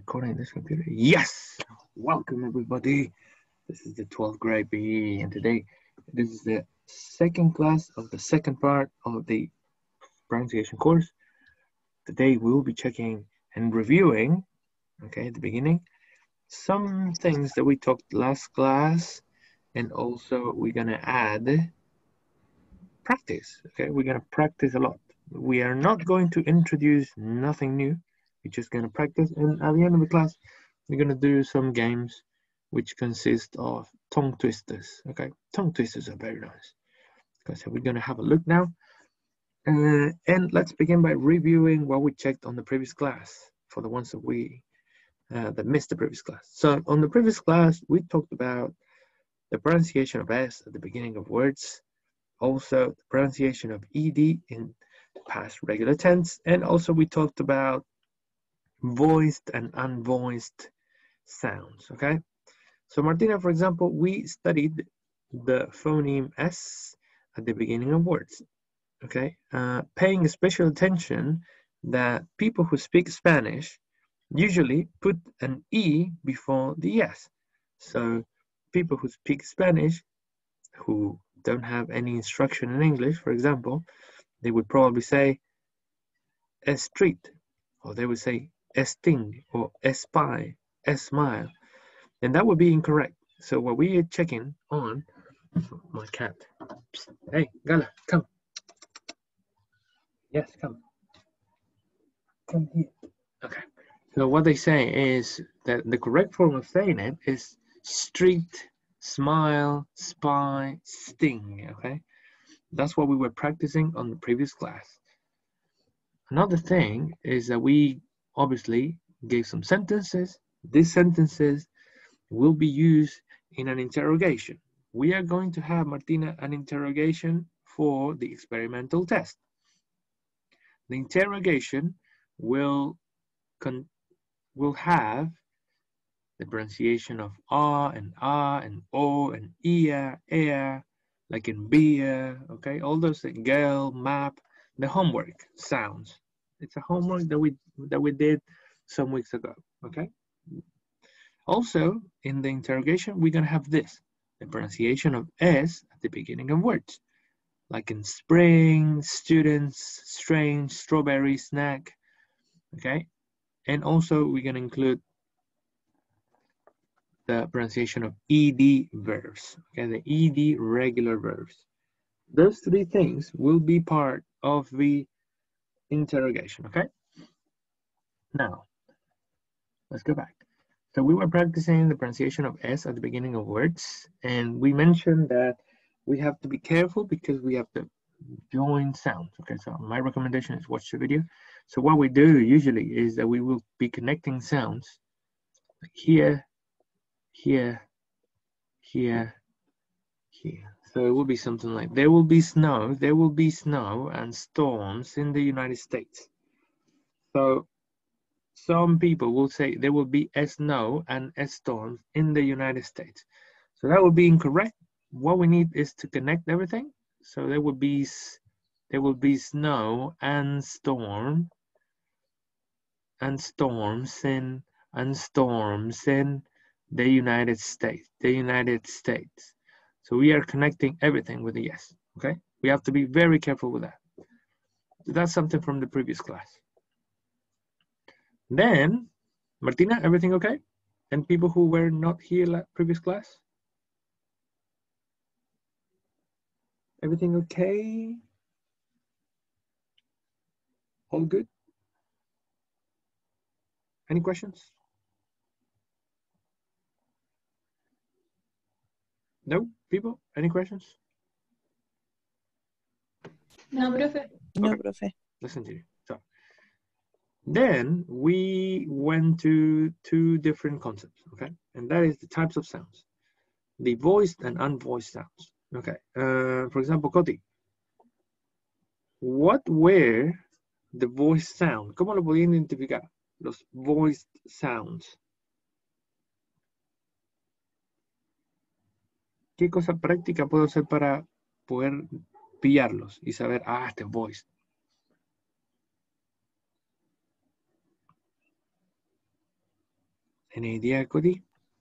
recording this computer? Yes! Welcome everybody. This is the 12th grade BE and today this is the second class of the second part of the pronunciation course. Today we will be checking and reviewing, okay, at the beginning, some things that we talked last class, and also we're gonna add practice, okay? We're gonna practice a lot. We are not going to introduce nothing new. We're just going to practice, and at the end of the class, we're going to do some games which consist of tongue twisters. Okay, tongue twisters are very nice. Okay, so we're going to have a look now, and let's begin by reviewing what we checked on the previous class for the ones that we that missed the previous class. So on the previous class, we talked about the pronunciation of S at the beginning of words, also the pronunciation of ED in past regular tense, and also we talked about voiced and unvoiced sounds. Okay, so Martina, for example, we studied the phoneme S at the beginning of words. Okay, paying special attention that people who speak Spanish usually put an E before the S. So people who speak Spanish who don't have any instruction in English, for example, they would probably say a street, or they would say sting or spy, smile, and that would be incorrect. So what we are checking on, my cat. Psst. Hey, Gala, come. Yes, come. Come here. Okay. So what they say is that the correct form of saying it is street, smile, spy, sting. Okay. That's what we were practicing on the previous class. Another thing is that we obviously gave some sentences. These sentences will be used in an interrogation. We are going to have, Martina, an interrogation for the experimental test. The interrogation will have the pronunciation of a and o and ia, ea, like in beer, okay? All those things, girl, map, the homework sounds. It's a homework that we did some weeks ago, okay? Also, in the interrogation, we're gonna have this, the pronunciation of S at the beginning of words, like in spring, students, strange, strawberry, snack, okay? And also, we're gonna include the pronunciation of ED verbs, okay? The ED regular verbs. Those three things will be part of the interrogation, okay? Now, let's go back. So we were practicing the pronunciation of S at the beginning of words, and we mentioned that we have to be careful because we have to join sounds. Okay, so my recommendation is watch the video. So what we do usually is that we will be connecting sounds like here, here, here, here. So it will be something like there will be snow and storms in the United States. So some people will say there will be a snow and a storm in the United States. So that would be incorrect. What we need is to connect everything. So there will be snow and storm and storms in the United States. The United States. So we are connecting everything with a yes. Okay. We have to be very careful with that. So that's something from the previous class. Then, Martina, everything okay? And people who were not here previous class? Everything okay? All good? Any questions? No, people? Any questions? No, profe. No, Okay. profe. Listen to you. So, then we went to two different concepts, okay? And that is the types of sounds. The voiced and unvoiced sounds. Okay. For example, Coti, what were the voiced sound? ¿Cómo lo podían identificar? Los voiced sounds. ¿Qué cosa práctica puedo hacer para poder pillarlos y saber, este es voiced? Any idea, Cody?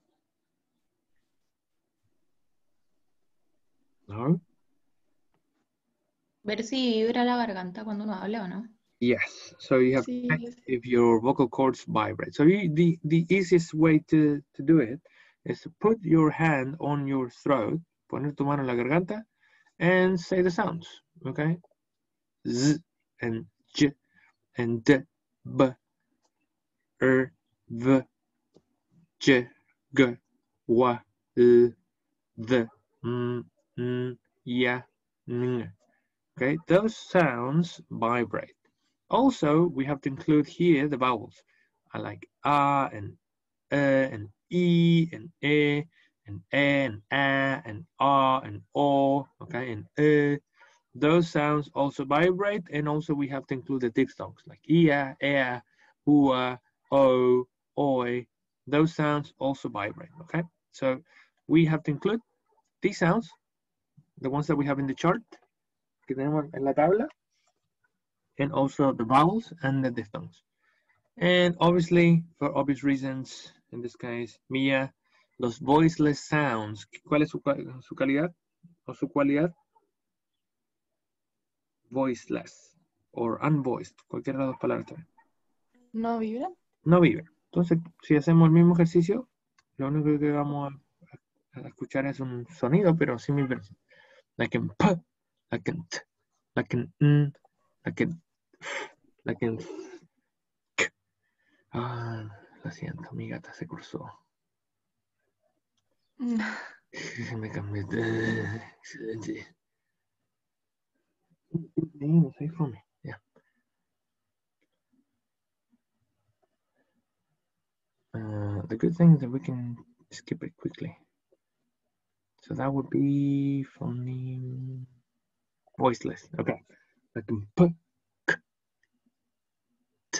No? Ver si vibra la garganta cuando uno habla o no. Yes. So you have to check Sí. if your vocal cords vibrate. So the easiest way to do it is to put your hand on your throat, poner tu mano en la garganta, and say the sounds, okay? Z and J and D, B, V, J, G, W, L, the, ya, ng. Okay, those sounds vibrate. Also, we have to include here the vowels. I like a and e and and a and a and o. Okay, and those sounds also vibrate, and also we have to include the diphthongs like ia, ea, ua, o, oi. Those sounds also vibrate. Okay, so we have to include these sounds, the ones that we have in the chart, que tenemos en la tabla, and also the vowels and the diphthongs. And obviously, for obvious reasons, in this case, Mia, los voiceless sounds. ¿Cuál es su calidad o su cualidad? Voiceless or unvoiced, cualquiera de las dos palabras. ¿No vibra? No vibra. Entonces, si hacemos el mismo ejercicio, lo único que vamos a escuchar es un sonido, pero sin vibración. Like in p, like in t, like in n, like in f, like in k. Ah, lo siento, mi gata se cruzó. Me cambié de... Excelente. No soy fome. Yeah. The good thing is that we can skip it quickly. So that would be phoneme voiceless. Okay. Like p, k, t,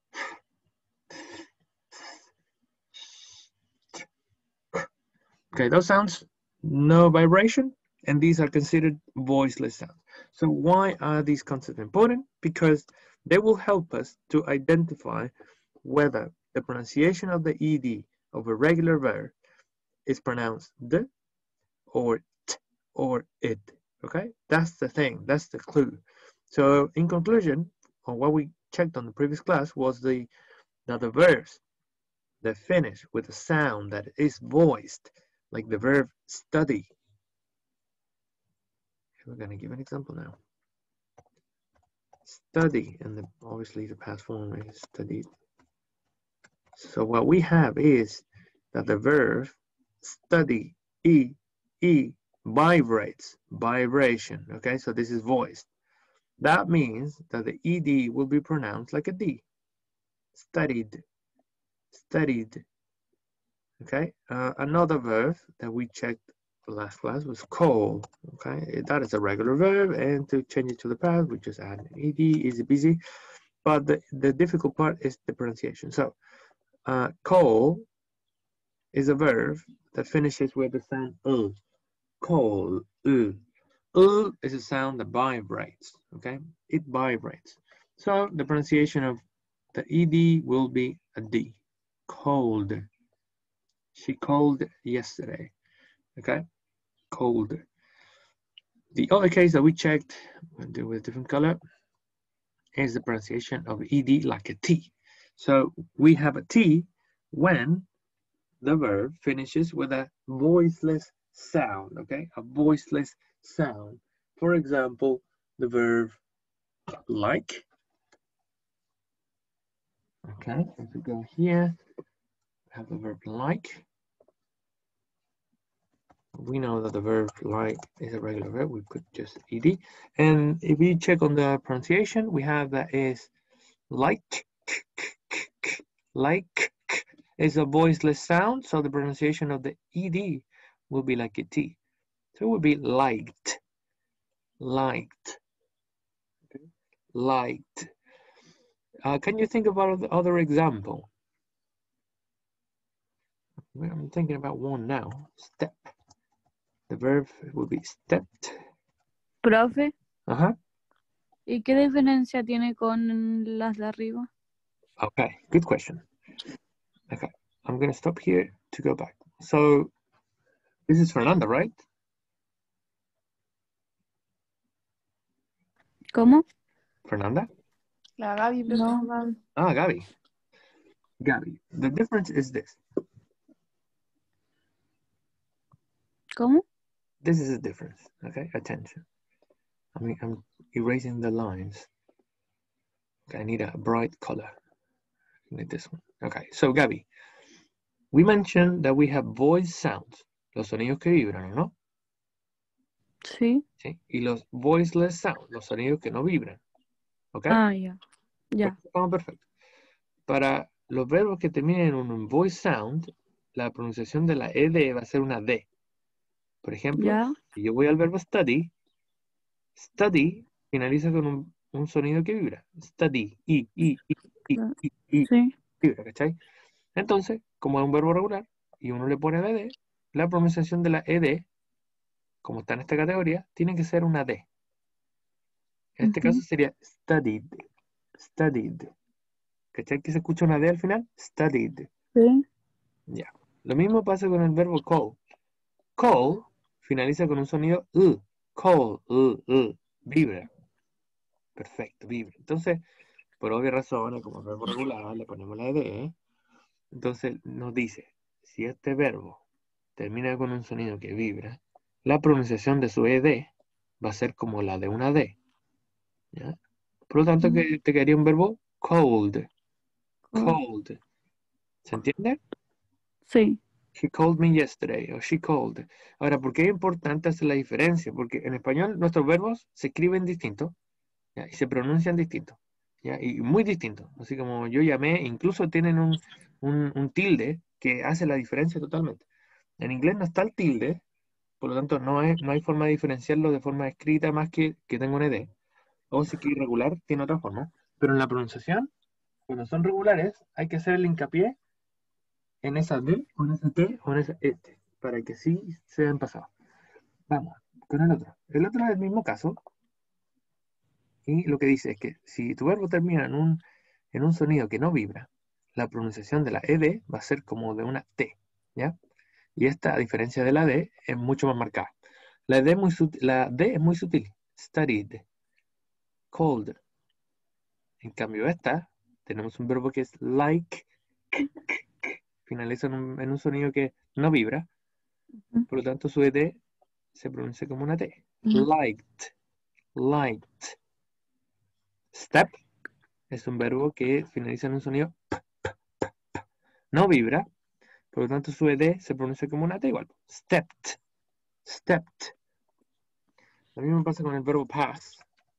t, k. Okay, those sounds, no vibration, and these are considered voiceless sounds. So why are these concepts important? Because they will help us to identify whether the pronunciation of the ed of a regular verb is pronounced the or t or it. Okay, that's the thing, that's the clue. So in conclusion, on what we checked on the previous class was that the verbs that finish with a sound that is voiced, like the verb study. We're going to give an example now. Study, and obviously the past form is studied. So what we have is that the verb study, e, vibrates, vibration. Okay, so this is voiced. That means that the ed will be pronounced like a d. Studied, studied. Okay, another verb that we checked last class was call. Okay, that is a regular verb, and to change it to the past, we just add an ed, easy peasy. But the difficult part is the pronunciation. So, call is a verb that finishes with the sound u. Call, u. U is a sound that vibrates. Okay, it vibrates. So the pronunciation of the ed will be a d. Cold. She called yesterday. Okay, cold. The other case that we checked, we'll do with a different color, is the pronunciation of ed like a t. So we have a t when the verb finishes with a voiceless sound, okay? A voiceless sound. For example, the verb like. Okay, if we go here, we have the verb like. We know that the verb like is a regular verb. We put just ed. And if you check on the pronunciation, we have that is like. Like is a voiceless sound, so the pronunciation of the ed will be like a t. So it would be liked, liked, okay? Liked. Can you think about other example? I'm thinking about one now. Step. The verb would be stepped. Profe, Uh-huh. ¿y qué diferencia tiene con las de arriba? Okay, good question. Okay, I'm going to stop here to go back. So this is Fernanda, right? ¿Cómo? Fernanda? La Gaby, profe. No, Gaby. Ah, Gabby. Gabby. The difference is this. ¿Cómo? This is the difference. Okay, attention. I'm erasing the lines. Okay, I need a bright color. I need this one. Okay, so Gabby, we mentioned that we have voice sounds, los sonidos que vibran, ¿no? Sí. Sí. Y los voiceless sounds, los sonidos que no vibran. ¿Ok? Ah, ya. Ya. Estamos perfecto. Para los verbos que terminen en un voice sound, la pronunciación de la ED va a ser una D. Por ejemplo, Ya. si yo voy al verbo study, study finaliza con un sonido que vibra. Study, I, Sí. vibra, ¿cachai? Entonces, como es un verbo regular y uno le pone la D, la pronunciación de la ED, como está en esta categoría, tiene que ser una D. En este caso sería studied, studied. ¿Cachai que se escucha una D al final? Studied. Sí. Ya. Lo mismo pasa con el verbo call. Call finaliza con un sonido call, vibra. Perfecto, vibra. Entonces, por obvias razones, como verbo regular, le ponemos la ED. Entonces nos dice, si este verbo termina con un sonido que vibra, la pronunciación de su ED va a ser como la de una D. ¿Ya? Por lo tanto, que te quedaría un verbo cold. Cold. ¿Se entiende? Sí. He called me yesterday, o she called. Ahora, ¿por qué es importante hacer la diferencia? Porque en español nuestros verbos se escriben distinto, ¿ya? Y se pronuncian distinto, ¿ya? Y muy distinto. Así como yo llamé, incluso tienen un tilde que hace la diferencia totalmente. En inglés no está el tilde, por lo tanto no hay forma de diferenciarlo de forma escrita más que tenga una ED. O si que irregular tiene otra forma. Pero en la pronunciación, cuando son regulares, hay que hacer el hincapié en esa D, o en esa T, o en esa ET, para que sí se den pasado. Vamos, con el otro. El otro es el mismo caso, y lo que dice es que si tu verbo termina en un sonido que no vibra, la pronunciación de la ED va a ser como de una T, ¿ya? Y esta, a diferencia de la D, es mucho más marcada. La D es muy sutil. Studied, cold. En cambio, esta, tenemos un verbo que es like, finaliza en un sonido que no vibra, por lo tanto su ED se pronuncia como una T. Liked, liked. Step es un verbo que finaliza en un sonido no vibra, por lo tanto su ED se pronuncia como una T igual. Stepped, stepped. Lo mismo pasa con el verbo pass.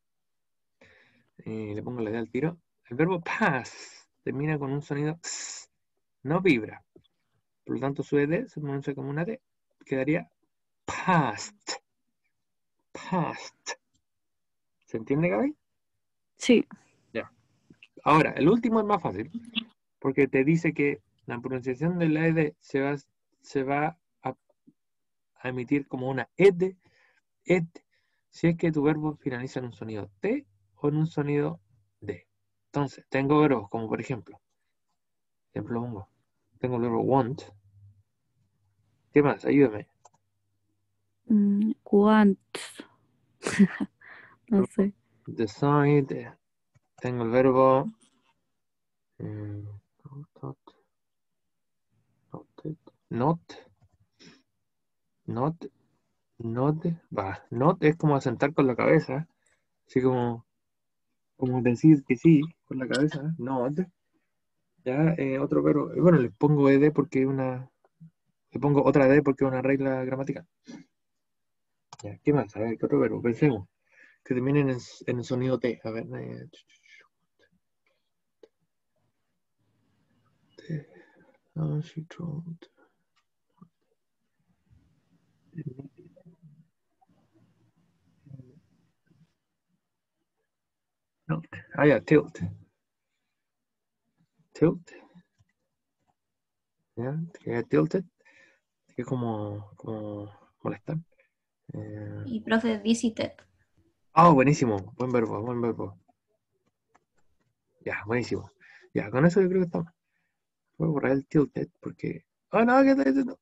Le pongo la D al tiro. El verbo pass termina con un sonido s, no vibra. Por lo tanto, su ED se pronuncia como una T. Quedaría past. Past. ¿Se entiende, Gaby? Sí. Ya. Ahora, el último es más fácil. Porque te dice que la pronunciación de la ED se va a emitir como una ED, ED, si es que tu verbo finaliza en un sonido T o en un sonido D. Entonces, tengo verbos como por ejemplo, pongo. Tengo el verbo want. ¿Qué más? Ayúdame. Want. No sé. Decide. Tengo el verbo not, not es como asentar con la cabeza, así como decir que sí con la cabeza, not. Ya, otro verbo, bueno, le pongo ed porque le pongo otra d porque es una regla gramatical. Ya, ¿qué más? A ver, ¿qué otro verbo? Pensemos, que terminen en el sonido T. A ver, she told. No. Ah, ya, tilt. Tilt. ¿Ya? Que tilted. Que es como molestar. Y profe, visited. Ah, buenísimo. Buen verbo, buen verbo. Ya, buenísimo. Ya, con eso yo creo que estamos. Voy a borrar el tilted porque... Oh, no, que no.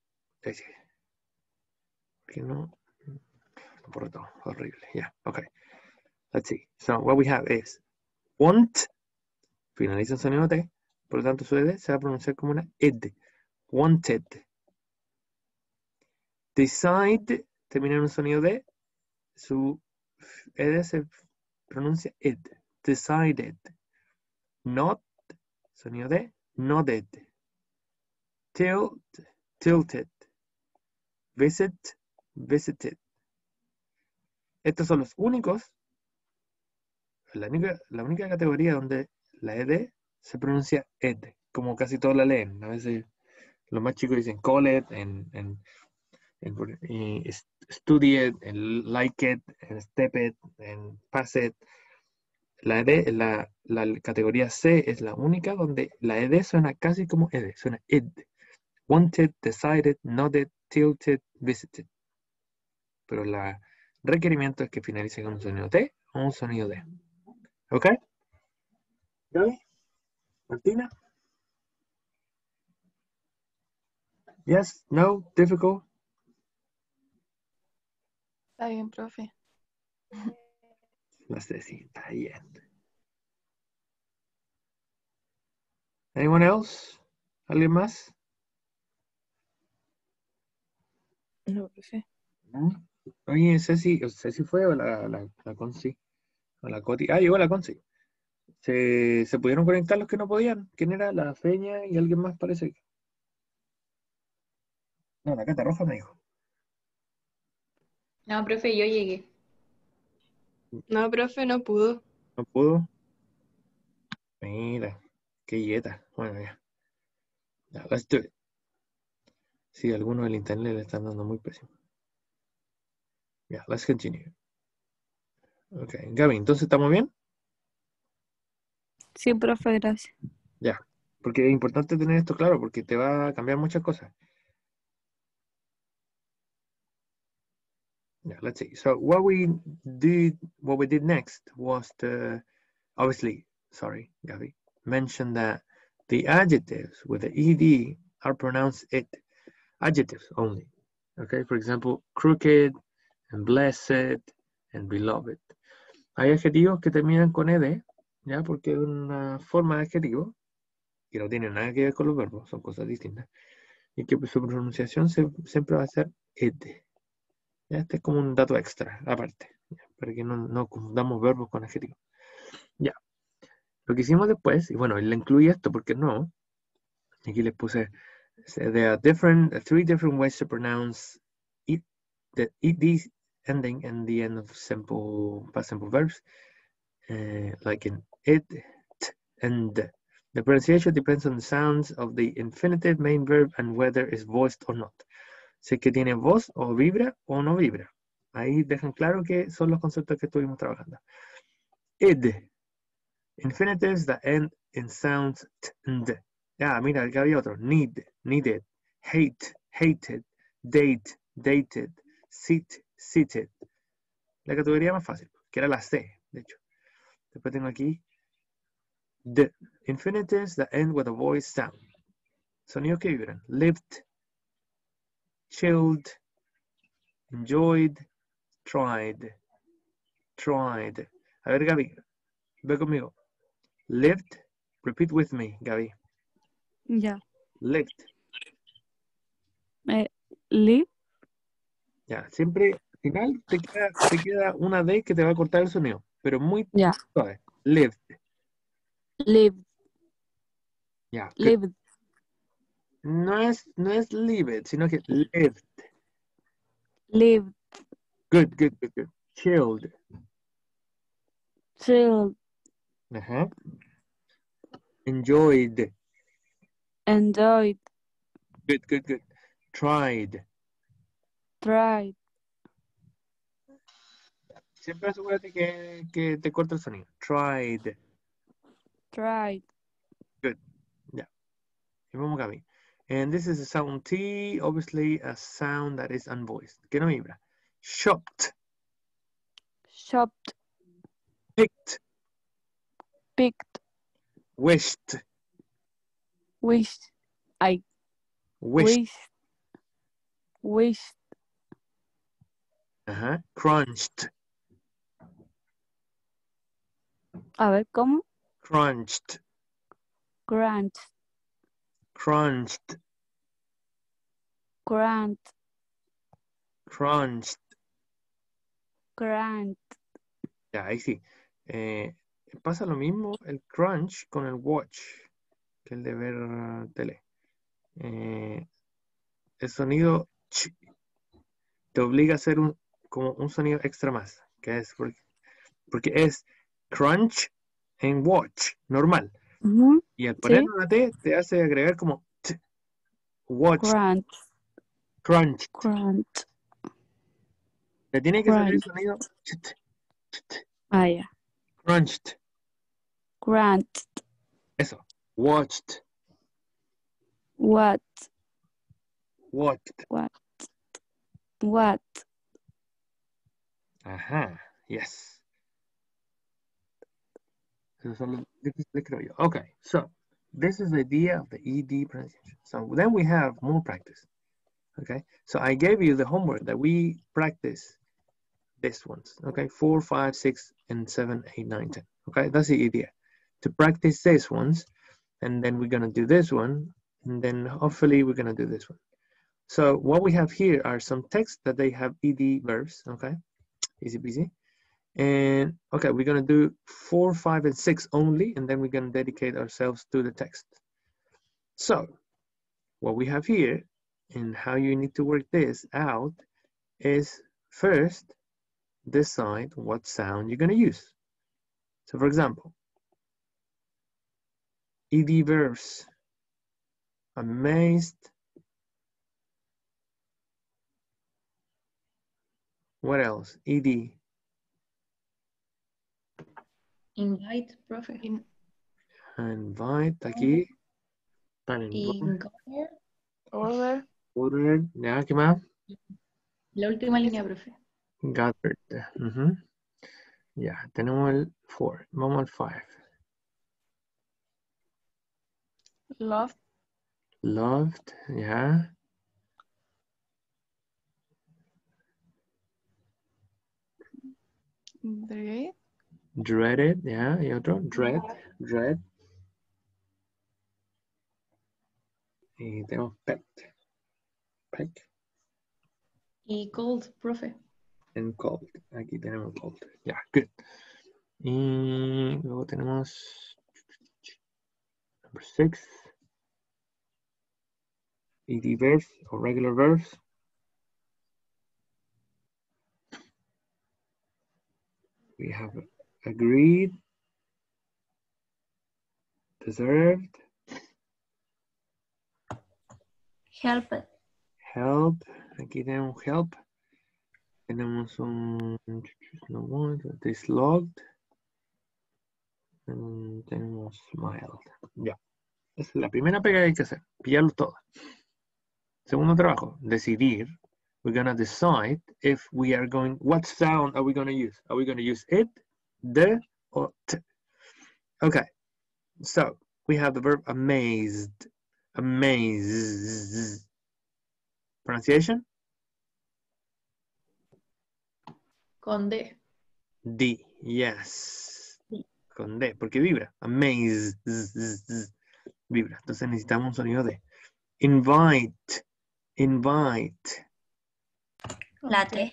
Que no. Borro todo. Horrible. Yeah, okay. Let's see. So what we have is want. Finaliza en sonido T. Por lo tanto, su ED se va a pronunciar como una ED. Wanted. Decide termina en un sonido D. Su ED se pronuncia ED. Decided. Not. Sonido D. Nodded. Tilt. Tilted. Visit. Visited. Estos son los únicos, la única categoría donde la ED se pronuncia ED, como casi todos la leen. A veces los más chicos dicen call it, study it, like it, step it, pass it. La ED, la categoría C es la única donde la ED suena casi como ED, suena ED. Wanted, decided, nodded, tilted, visited. Pero el requerimiento es que finalice con un sonido T o un sonido D. ¿Ok? Gaby? Martina? Yes? No? Difficult? Está bien, profe. No sé si está bien. Anyone else? ¿Alguien más? No, profe. ¿No? Oye, Ceci fue o la Conci? O la Coti. Ah, llegó la Conci. ¿Se pudieron conectar los que no podían? ¿Quién era? La Feña y alguien más parece. No, la Cata Roja me dijo. No, profe, yo llegué. No, profe, no pudo. ¿No pudo? Mira, qué yeta. Bueno, ya. Ya, let's do it. Sí, algunos del internet le están dando muy pésimo. Ya, let's continue. Ok, Gaby, ¿entonces estamos bien? Sí, profe, gracias. Ya, porque es importante tener esto claro, porque te va a cambiar muchas cosas. Yeah, let's see. So what we did next was to obviously, sorry, Gaby, mention that the adjectives with the ed are pronounced it. Adjectives only. Okay, for example, crooked and blessed and beloved. Hay adjetivos que terminan con ed, ya, porque es una forma de adjetivo que no tiene nada que ver con los verbos, son cosas distintas, y que su pronunciación siempre va a ser ed. Ya, este es como un dato extra, aparte, ya, para que no confundamos verbos con adjetivos. Ya, lo que hicimos después, y bueno, le incluí esto porque no, aquí les puse, there are three different ways to pronounce it, the ed ending in the end of past simple verbs, like in it, t, and the. The pronunciation depends on the sounds of the infinitive main verb and whether it's voiced or not. Si es que tiene voz o vibra o no vibra. Ahí dejan claro que son los conceptos que estuvimos trabajando. Id. Infinitives that end in sounds t and d. Ah, mira, acá había otro. Need, needed. Hate, hated. Date, dated. Sit, seated. La categoría más fácil, que era la C, de hecho. Después tengo aquí the infinitives that end with a voice sound. Sonidos que vibran. Lived, chilled, enjoyed, tried. Tried. A ver, Gaby, ve conmigo. Lived, repeat with me, Gaby. Ya. Lived. Live. Ya, siempre al final te queda una D que te va a cortar el sonido, pero muy Ya. suave. Lived. Live. Ya, good. Live. No es lived, sino que lived. Live. Good, good, good, good. Chilled. Chill. Ajá. Enjoyed. Enjoyed. Good, good, good. Tried. Tried. Siempre asegúrate que te corta el sonido. Tried. Tried. Good. Ya. Y vamos, Gaby. And this is a sound T, obviously a sound that is unvoiced. Que no vibra. Shopped. Shopped. Picked. Picked. Wished. Wish. I Wished. wish. Ajá. Crunched. A ver, ¿cómo? Crunched. Grant. Crunched. Grant. Crunched. Grant. Ya, ahí sí. Pasa lo mismo el crunch con el watch, que el de ver tele. El sonido ch te obliga a hacer como un sonido extra más, que es porque es crunch en watch, normal. Ujú, Y al poner sí. una T te hace agregar como t, watch, Grant. crunch. Grant. Te tiene que salir el Grant. sonido ch, ch, Ah, ya. crunched. Grant. Eso. Watched. What? Watched. What? What? Ajá. Yes. Okay, so this is the idea of the ED pronunciation. So then we have more practice. Okay, so I gave you the homework that we practice these ones. Okay, 4, 5, 6, and 7, 8, 9, 10. Okay, that's the idea. To practice these ones, and then we're gonna do this one, and then hopefully we're gonna do this one. So what we have here are some texts that they have ED verbs. Okay, easy peasy. And okay, we're gonna do 4, 5, and 6 only, and then we're gonna dedicate ourselves to the text. So what we have here and how you need to work this out is first decide what sound you're gonna use. So for example, ED verbs, amazed. What else? ED. Invite, profe. Invite, aquí. Ingather. Order. Ordered, ya, ¿qué más? La última línea, profe. Gathered. Ya, tenemos el 4. Vamos al 5. Love. Loved, ya. Dread. Dreaded, ya. Y otro, dread. Y tenemos pet. Y cold, profe. And cold. Aquí tenemos cold. Ya, good. Y luego tenemos number 6. ED verbs or regular verbs. We have agreed, deserved, Help. help. Aquí tenemos help. Tenemos un dislogged. Tenemos smiled. Ya. Esa es la primera pega que hay que hacer. Pillarlo todo. Segundo trabajo, decidir. We're gonna decide if we are going, what sound are we gonna use? Are we gonna use it, the, or t? Okay, so we have the verb amazed. Amazed. Pronunciation? Con D. D, yes. D. Con D, porque vibra. Amazed. Vibra. Entonces necesitamos un sonido de. Invite. La T.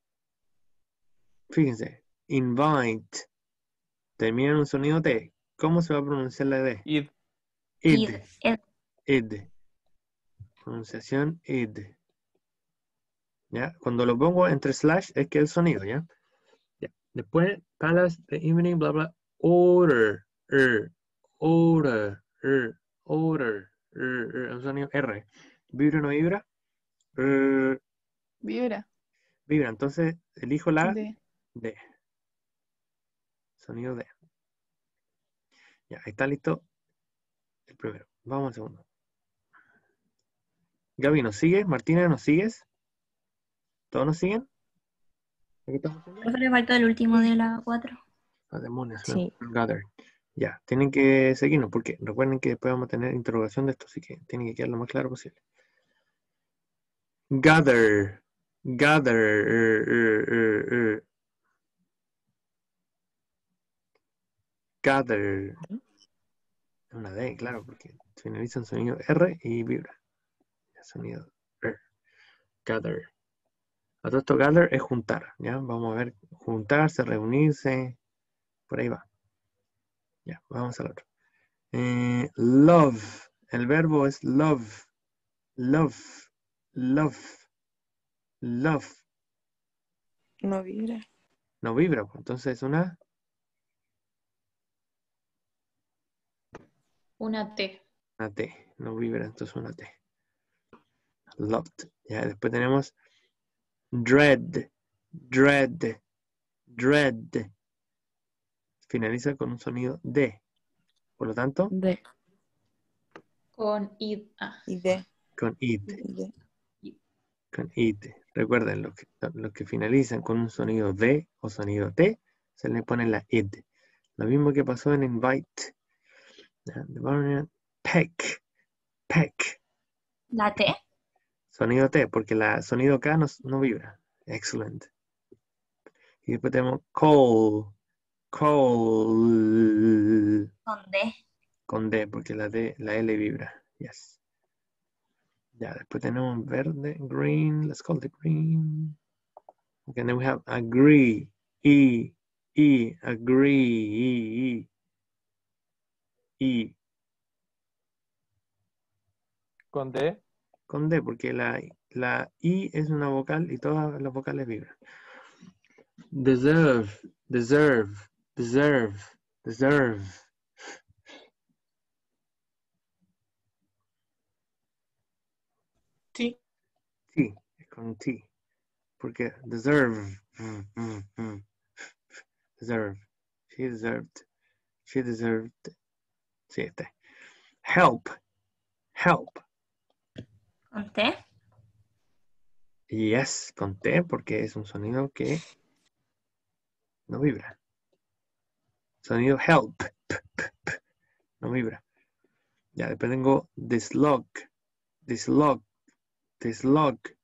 Fíjense. Invite. Termina en un sonido T. ¿Cómo se va a pronunciar la D? Id. Id. Id. Pronunciación id. ¿Ya? Cuando lo pongo entre slash es que el sonido, ¿ya? Ya. Después, palace, the evening, bla, bla. Order. Order. Un sonido R. ¿Vibra o no vibra? Vibra. Vibra. Entonces, elijo la D. D. Sonido D. Ya, ahí está listo el primero. Vamos al segundo. Gaby, ¿nos sigues? Martina, ¿nos sigues? ¿Todos nos siguen? ¿Qué estamos haciendo? Profe, le faltó el último de la 4. Los demonios. Sí. Gather. Ya, tienen que seguirnos porque recuerden que después vamos a tener interrogación de esto, así que tienen que quedar lo más claro posible. Gather, gather, gather. Una D, claro, porque finaliza en sonido R y vibra. El sonido R. Gather. A todo esto, gather es juntar, ¿ya? Vamos a ver, juntarse, reunirse, por ahí va. Ya, vamos al otro. Love. El verbo es love. Love. Love. Love. No vibra. No vibra, pues, entonces es una Una T. T. No vibra, entonces una T. Loved. Ya, después tenemos dread. Dread. Dread. Finaliza con un sonido D. Por lo tanto, De. Con id. Y de. con id. Y de. Con id. Recuerden, los que finalizan con un sonido D o sonido T, se le pone la id. Lo mismo que pasó en invite. Peck. Peck. La T. Sonido T, porque la sonido K no vibra. Excellent. Y después tenemos call. Call. Con D. Con D, porque la L vibra. Yes. Ya, después tenemos verde, green. Let's call it green. Okay, and then we have agree. Agree. E. Con D. Con D, porque la I es una vocal y todas las vocales vibran. Deserve. T. T, es con T. Porque deserve. Deserve. She deserved. Sí, este. Help. Con T. Yes, con T, porque es un sonido que no vibra. Sonido help. No vibra. Ya, después tengo dislodge. Dislodge. Dislodge.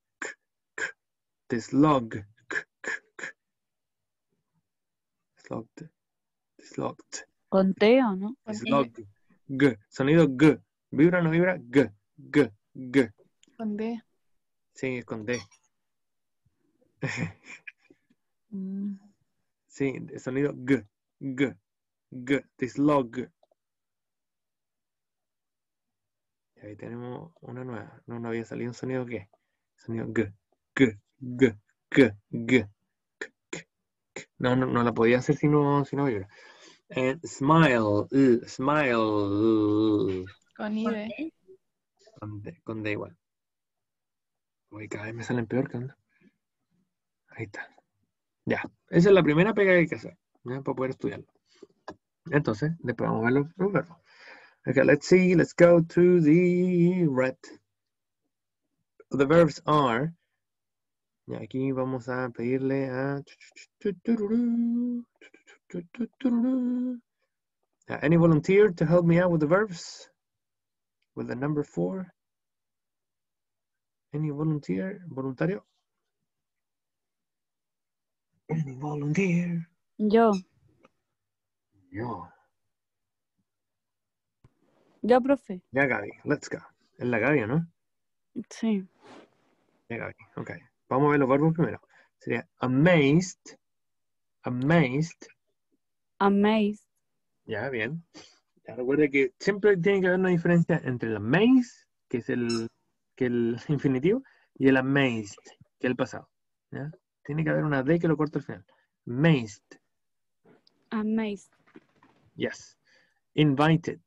Dislodge. Dislodged. ¿Con T o no? Dislodge. G. Sonido G. ¿Vibra o no vibra? G. G. Con D. Sí, es con D. Sí, el sonido G. Dislodge. Y ahí tenemos una nueva. No había salido un sonido G. Sonido G. No la podía hacer si no vibra. Smile. Smile. Con I D. Con D igual. Uy, cada vez me salen peor que anda. Ahí está. Ya. Esa es la primera pega que hay que hacer. ¿Ya? Para poder estudiarlo. Entonces, después vamos a ver los verbos. Okay, let's see. Let's go to the red. The verbs are. Y aquí vamos a pedirle a. Any volunteer to help me out with the verbs? With the number 4? Any voluntario? Any volunteer? Yo, profe. Ya, Gaby, let's go. Es la Gaby, ¿no? Sí. Ya, Gaby, ok. Vamos a ver los verbos primero. Sería amazed. Ya, bien. Ya, recuerde que siempre tiene que haber una diferencia entre el amazed, que es el infinitivo, y el amazed, que es el pasado. ¿Ya? Tiene que haber una D que lo corta al final. Amazed. Yes. Invited.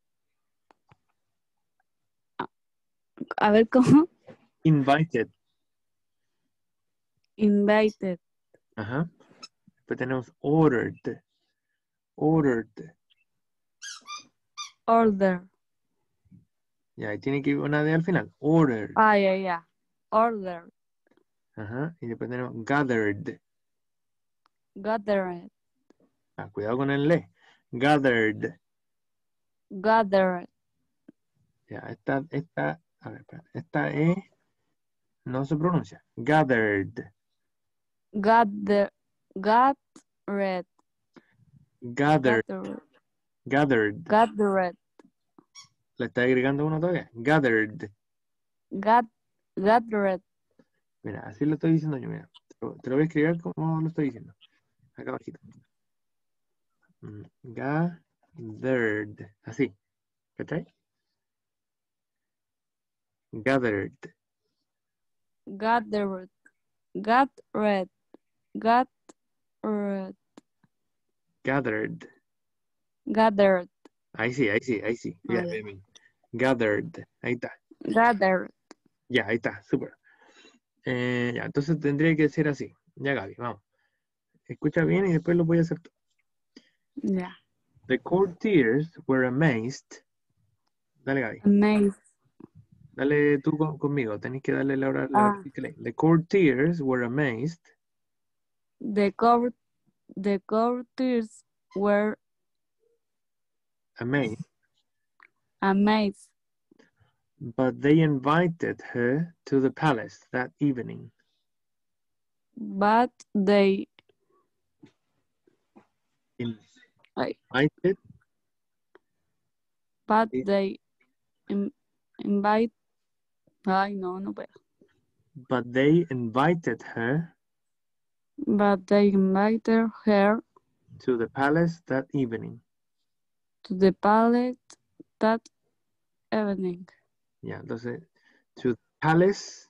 A ver cómo. Invited. Ajá. Después tenemos ordered. Order. Ya, ahí tiene que ir una D al final. Ordered. Ya. Order. Ajá. Y después tenemos gathered. Gathered. Cuidado con el le. Gathered. Gathered. Ya, a ver, espera, esta E no se pronuncia. Gathered. Gathered. Gathered. Gathered. Gathered. Gathered. Gathered. Le está agregando uno todavía. Gathered. Gathered. Mira, así lo estoy diciendo yo, mira. Te lo voy a escribir como lo estoy diciendo. Acá abajito. Gathered. Así. ¿Cachai? Gathered. Gathered. Gathered. Gathered. Gathered. Gathered. Ahí sí. Ya, Vale. bien, bien. Gathered. Ahí está. Gathered. Ya, ahí está. Súper. Ya, entonces tendría que ser así. Ya, Gaby, vamos. Escucha bien y después lo voy a hacer tú. Yeah. The courtiers were amazed. Dale, Gaby. Amazed. Dale tú conmigo. Tenés que darle la hora. Ah. The courtiers were amazed. The courtiers were Amazed. amazed, But they invited her to the palace that evening. but they Invited. but Sí. they invite. Ay, no puedo. But they invited her But they invited her to the palace that evening. to the palace that evening. Ya, entonces, to the palace.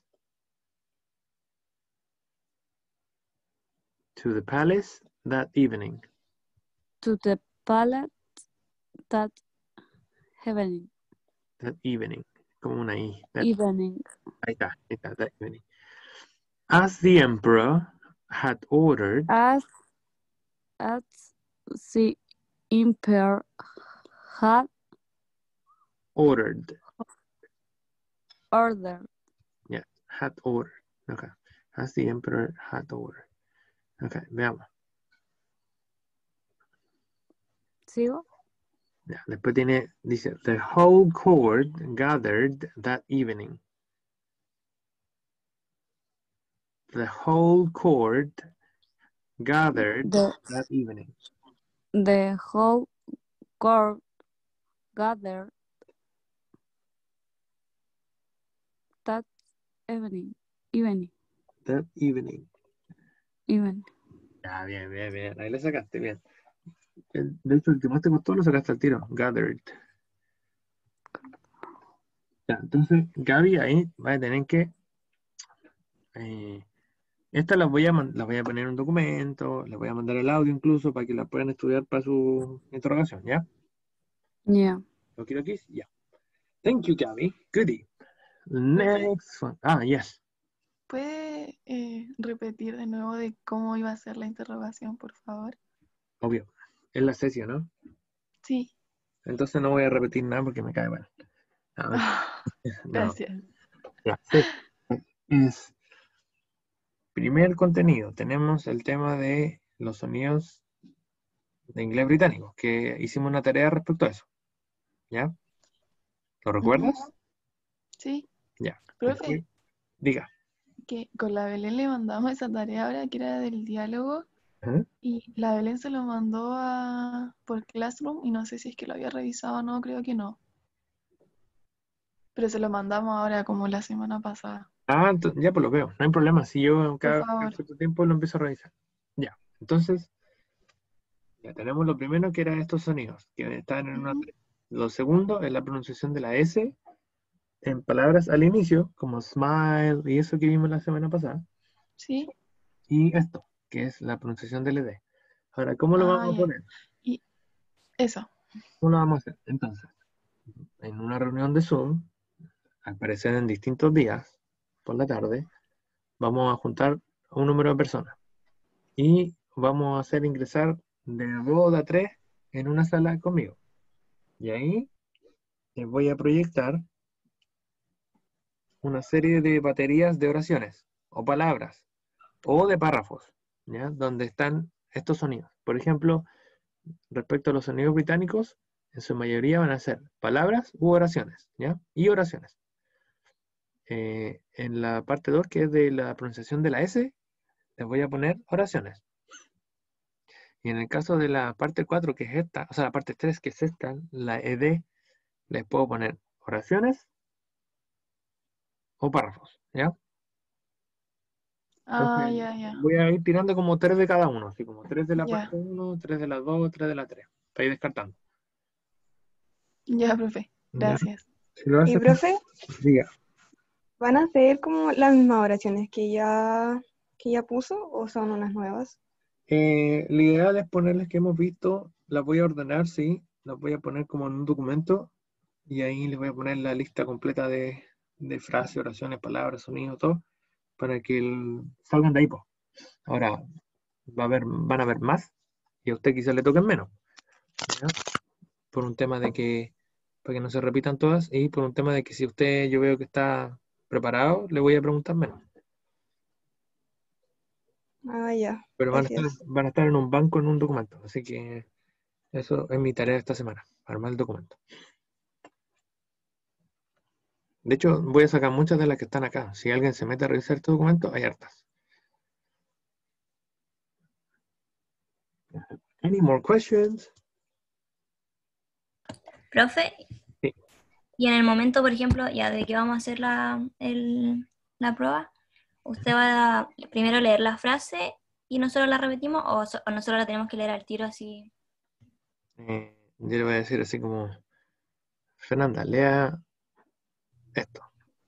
To the palace that evening. To the palace that evening. That evening. Como una I. That, Evening. ahí está, that evening. As the emperor had ordered. As the emperor had Ordered. ordered. Yeah, had ordered. Okay. As the emperor had ordered. Okay, veamos. ¿Sigo? Ya, después dice, the whole court gathered that evening. The whole court gathered that evening. The whole court gathered that evening. That evening. Evening. Ya, bien. Ahí le sacaste, bien. De hecho, el que más te costó lo sacaste al tiro. Gathered. Ya, entonces, Gaby, ahí va a tener que... esta las voy a poner en un documento, les voy a mandar el audio incluso para que la puedan estudiar para su interrogación, ¿ya? Yeah. Okie, ya. Thank you, Gaby. Goodie. Next one. Yes. ¿Puede repetir de nuevo de cómo iba a ser la interrogación, por favor? Obvio. Es la sesión, ¿no? Sí. Entonces no voy a repetir nada porque me cae mal. No. Gracias. Ya, sí. Es primer contenido. Tenemos el tema de los sonidos de inglés británico, que hicimos una tarea respecto a eso. ¿Ya? ¿Lo recuerdas? Sí. Ya. Profe, Diga. que con la Belén le mandamos esa tarea ahora que era del diálogo ¿Eh? y la Belén se lo mandó por Classroom y no sé si es que lo había revisado o no, creo que no. Pero se lo mandamos ahora como la semana pasada. Ya pues lo veo, no hay problema. Si yo cada favor. cierto tiempo lo empiezo a revisar. Ya, entonces, ya tenemos lo primero que eran estos sonidos, que están en una... Lo segundo es la pronunciación de la S en palabras al inicio, como smile y eso que vimos la semana pasada. Sí. Y esto, que es la pronunciación del ED. Ahora, ¿cómo lo vamos a poner? Y eso. ¿Cómo lo vamos a hacer? Entonces, en una reunión de Zoom, al parecer en distintos días, por la tarde, vamos a juntar un número de personas y vamos a hacer ingresar de 2 a 3 en una sala conmigo. Y ahí les voy a proyectar una serie de baterías de oraciones o palabras o de párrafos, ¿ya? Donde están estos sonidos. Por ejemplo, respecto a los sonidos británicos, en su mayoría van a ser palabras u oraciones, ¿ya? Y oraciones. En la parte 2, que es de la pronunciación de la S, les voy a poner oraciones. Y en el caso de la parte 4, que es esta, o sea, la parte 3, que es esta, la ED, les puedo poner oraciones o párrafos, ¿ya? Ah, Entonces, ya. voy a ir tirando como 3 de cada uno, así como 3 de la Ya. parte 1, 3 de la 2, 3 de la 3. Para ir descartando. Ya, profe. ¿Ya? Gracias. Si lo Y haces, profe, diga. ¿van a ser como las mismas oraciones que ya puso o son unas nuevas? Lo ideal es ponerles que hemos visto, las voy a ordenar, sí, las voy a poner como en un documento y ahí les voy a poner la lista completa de frases, oraciones, palabras, sonidos, todo, para que salgan de ahí, po. Ahora van a haber más y a usted quizás le toquen menos, ¿ya? Por un tema de que, para que no se repitan todas y por un tema de que si usted yo veo que está preparado, le voy a preguntar menos. Ah, ya. Pero Gracias. van a estar en un banco, en un documento, así que eso es mi tarea esta semana, armar el documento. De hecho, voy a sacar muchas de las que están acá. Si alguien se mete a revisar este documento, hay hartas. Any more questions? Profe, Sí. y en el momento, por ejemplo, ya de que vamos a hacer la prueba, ¿usted va a primero leer la frase y nosotros la repetimos o nosotros la tenemos que leer al tiro así? Yo le voy a decir así como, Fernanda, lea esto.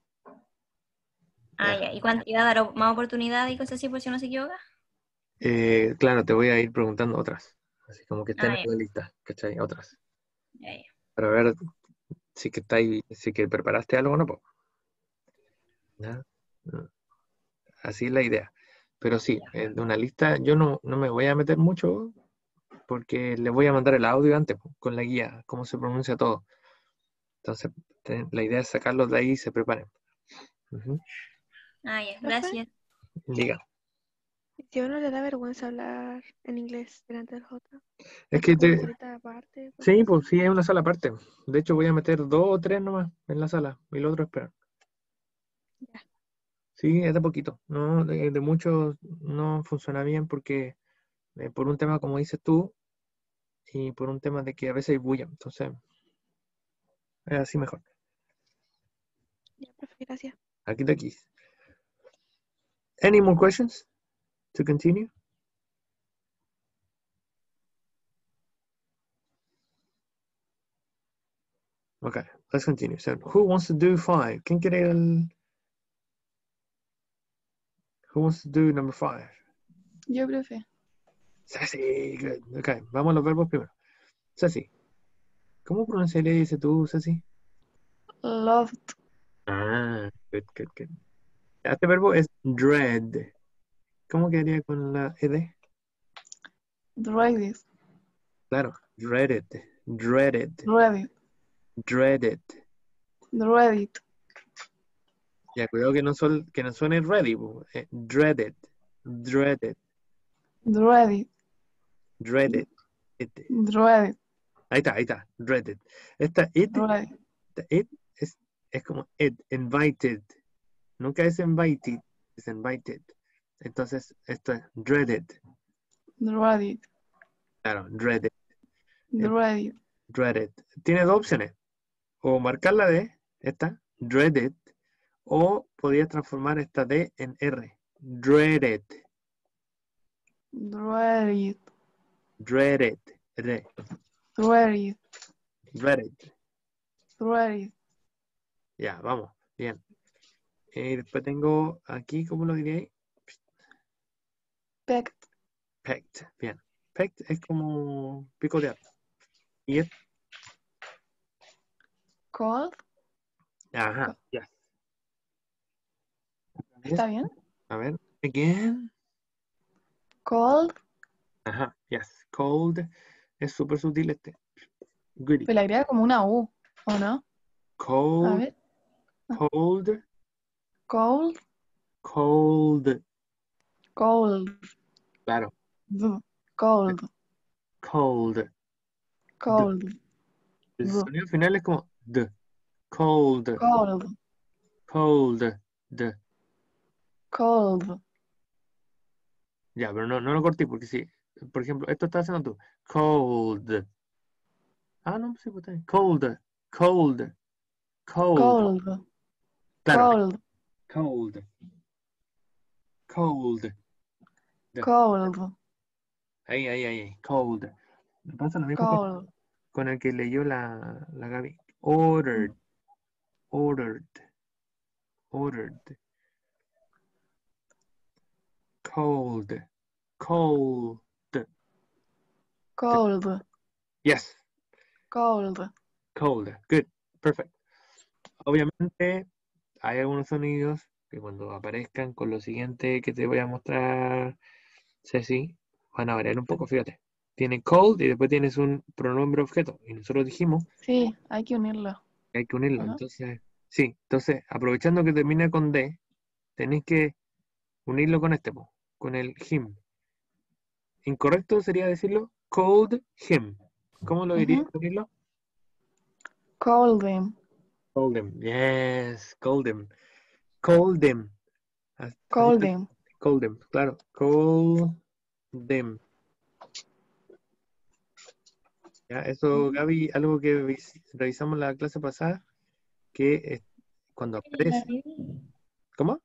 Ah, Ya. ya. ¿Y va a dar más oportunidades y cosas así por si uno se equivoca? Claro, te voy a ir preguntando otras. Así como que estén Ah, en ya, la lista, ¿cachai? Otras. ya, ya. Para ver si que preparaste algo o no, po. ¿Ya? Así es la idea. Pero sí, de una lista yo no me voy a meter mucho porque les voy a mandar el audio antes, po, con la guía, cómo se pronuncia todo. Entonces, la idea es sacarlos de ahí y se preparen. Ujú. Ah, ya, Profe, gracias. Diga. si a uno le da vergüenza hablar en inglés delante del J, Es que como salita aparte, cosas sí, así. pues sí, es una sala aparte. De hecho, voy a meter 2 o 3 nomás en la sala y lo otro esperan. Ya. Sí, es de poquito. No, de mucho no funciona bien porque por un tema, como dices tú, y por un tema de que a veces hay bulla. Entonces, es así mejor. Ya, profe, gracias. Aquí de aquí. Any more questions to continue? Okay, let's continue. So, who wants to do 5? ¿Quién quiere Who wants to do number 5? Yo, profe. Ceci, good. Okay, vamos a los verbos primero. Ceci, ¿cómo pronunciaría dice tú, Ceci? Loved. Ah, good, good, good. Este verbo es dread. ¿Cómo quedaría con la ed? Dreaded. Claro, dreaded, dreaded, Dreaded. dreaded. Dreaded. Ya, cuidado que no suene ready, dreaded, dreaded, Dreaded. dreaded. Dreaded. Ahí está, dreaded. Esta Dreaded. it es como invited. Nunca es invited, es invited. Entonces, esto es dreaded. Dreaded. Claro, dreaded, Dreaded. dreaded. Tiene dos opciones. O marcar la D, esta, dreaded, o podías transformar esta D en R. Dreaded, Dreaded. dreaded, re, Dreaded. dreaded. Dreaded. Ya, vamos, bien. Después tengo aquí, ¿cómo lo diría ahí? Pecked. Pecked, bien. Pecked es como picotear. Y es, Cold. ajá, ya. ¿Está bien? A ver, again. Cold. Ajá, yes. Cold es súper sutil este. Goody. Pero le agrega como una U, ¿o no? A Cold, ver. cold, Cold. cold. Cold. Claro. Cold. cold. Cold. El D. sonido final es como D. Cold. Cold. Cold. D. Cold. Ya, pero no lo corté porque si, por ejemplo, esto estás haciendo tú. Cold. Ah, no, sí, pues está bien. Cold. Cold. Cold. Cold. Claro. Cold. Cold. Cold. D. Cold. Ahí. Cold. Me pasa lo mismo Cold. con el que leyó la Gaby. Ordered. Ordered. Ordered. Cold. Cold. Cold. Yes. Cold. Cold. Good. Perfect. Obviamente hay algunos sonidos que cuando aparezcan con lo siguiente que te voy a mostrar, Ceci, van a variar un poco, fíjate. Tiene cold y después tienes un pronombre objeto. Y nosotros dijimos Sí, hay que unirlo. que hay que unirlo. Ajá. Entonces, sí. Entonces, aprovechando que termina con D, tenéis que unirlo con este, po, con el him. Incorrecto sería decirlo cold him. ¿Cómo lo dirías unirlo? Cold them. Cold him. Yes, cold him. Cold them. Así Cold te- them. Cold them, claro. Cold them. Ya, eso, Gaby, algo que revisamos la clase pasada, que cuando aparece. ¿Cómo?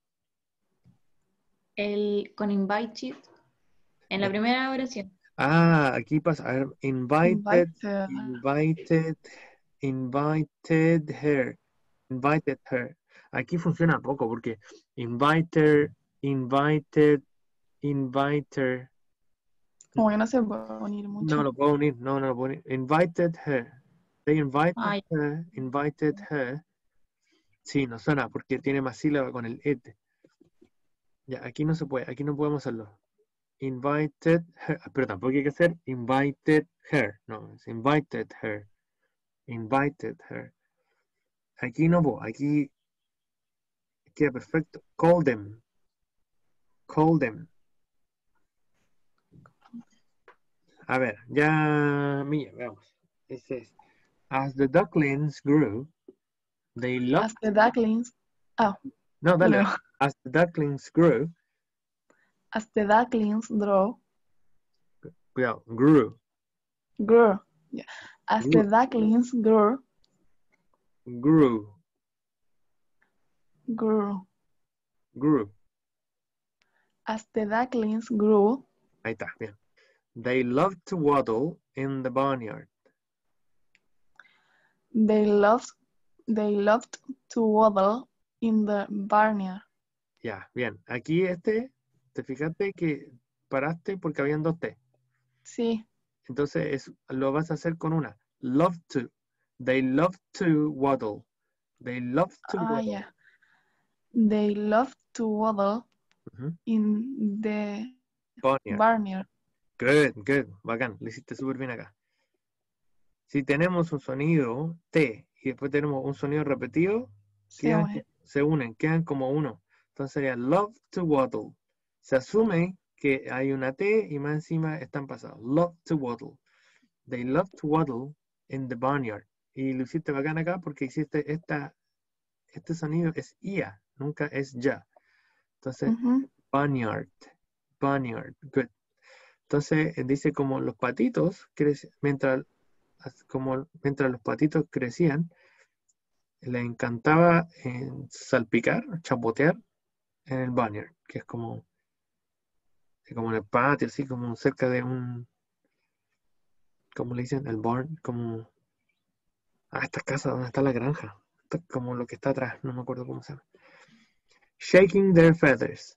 Con invited en la primera oración. Ah, aquí pasa. A ver, invited, Invited. invited her. Invited her. Aquí funciona poco porque inviter, invited, inviter. Como que no se puede unir mucho. No lo puedo unir, no lo puedo unir. Invited her. They invited Ay, her, invited her. Sí, no suena porque tiene más sílaba con el it. Ya, aquí no se puede, aquí no podemos hacerlo. Invited her, pero tampoco hay que hacer invited her. No, es invited her. Invited her. Aquí no puedo, aquí queda perfecto. Call them. Call them. A ver, ya, mira, veamos. It says, as the ducklings grew, they loved. As the ducklings. Oh, No, dale. no. As the ducklings grew, As the ducklings cuidado, grew, grew. Yeah. As the ducklings grew. grew, Grew. As the ducklings grew. Ahí está, bien. They loved to waddle in the barnyard. They loved to waddle in the barnyard. Ya, bien. Aquí te fijaste que paraste porque habían dos T. Sí. Entonces lo vas a hacer con una. Love to. They love to waddle. They love to waddle. Yeah. They love to waddle Ujú. in the Barnyard. barnyard. Good. Bacán. Lo hiciste súper bien acá. Si tenemos un sonido T y después tenemos un sonido repetido, se unen, quedan como uno. Entonces sería love to waddle. Se asume que hay una T y más encima están pasados. Love to waddle. They love to waddle in the barnyard. Y lo hiciste bacán acá porque hiciste este sonido es IA, nunca es ya. Entonces, barnyard. Good. Entonces dice como los patitos mientras los patitos crecían, les encantaba salpicar, chapotear en el barnyard, que es como en el patio, así como cerca de un, ¿cómo le dicen? El barn, como esta casa donde está la granja, como lo que está atrás, no me acuerdo cómo se llama. Shaking their feathers.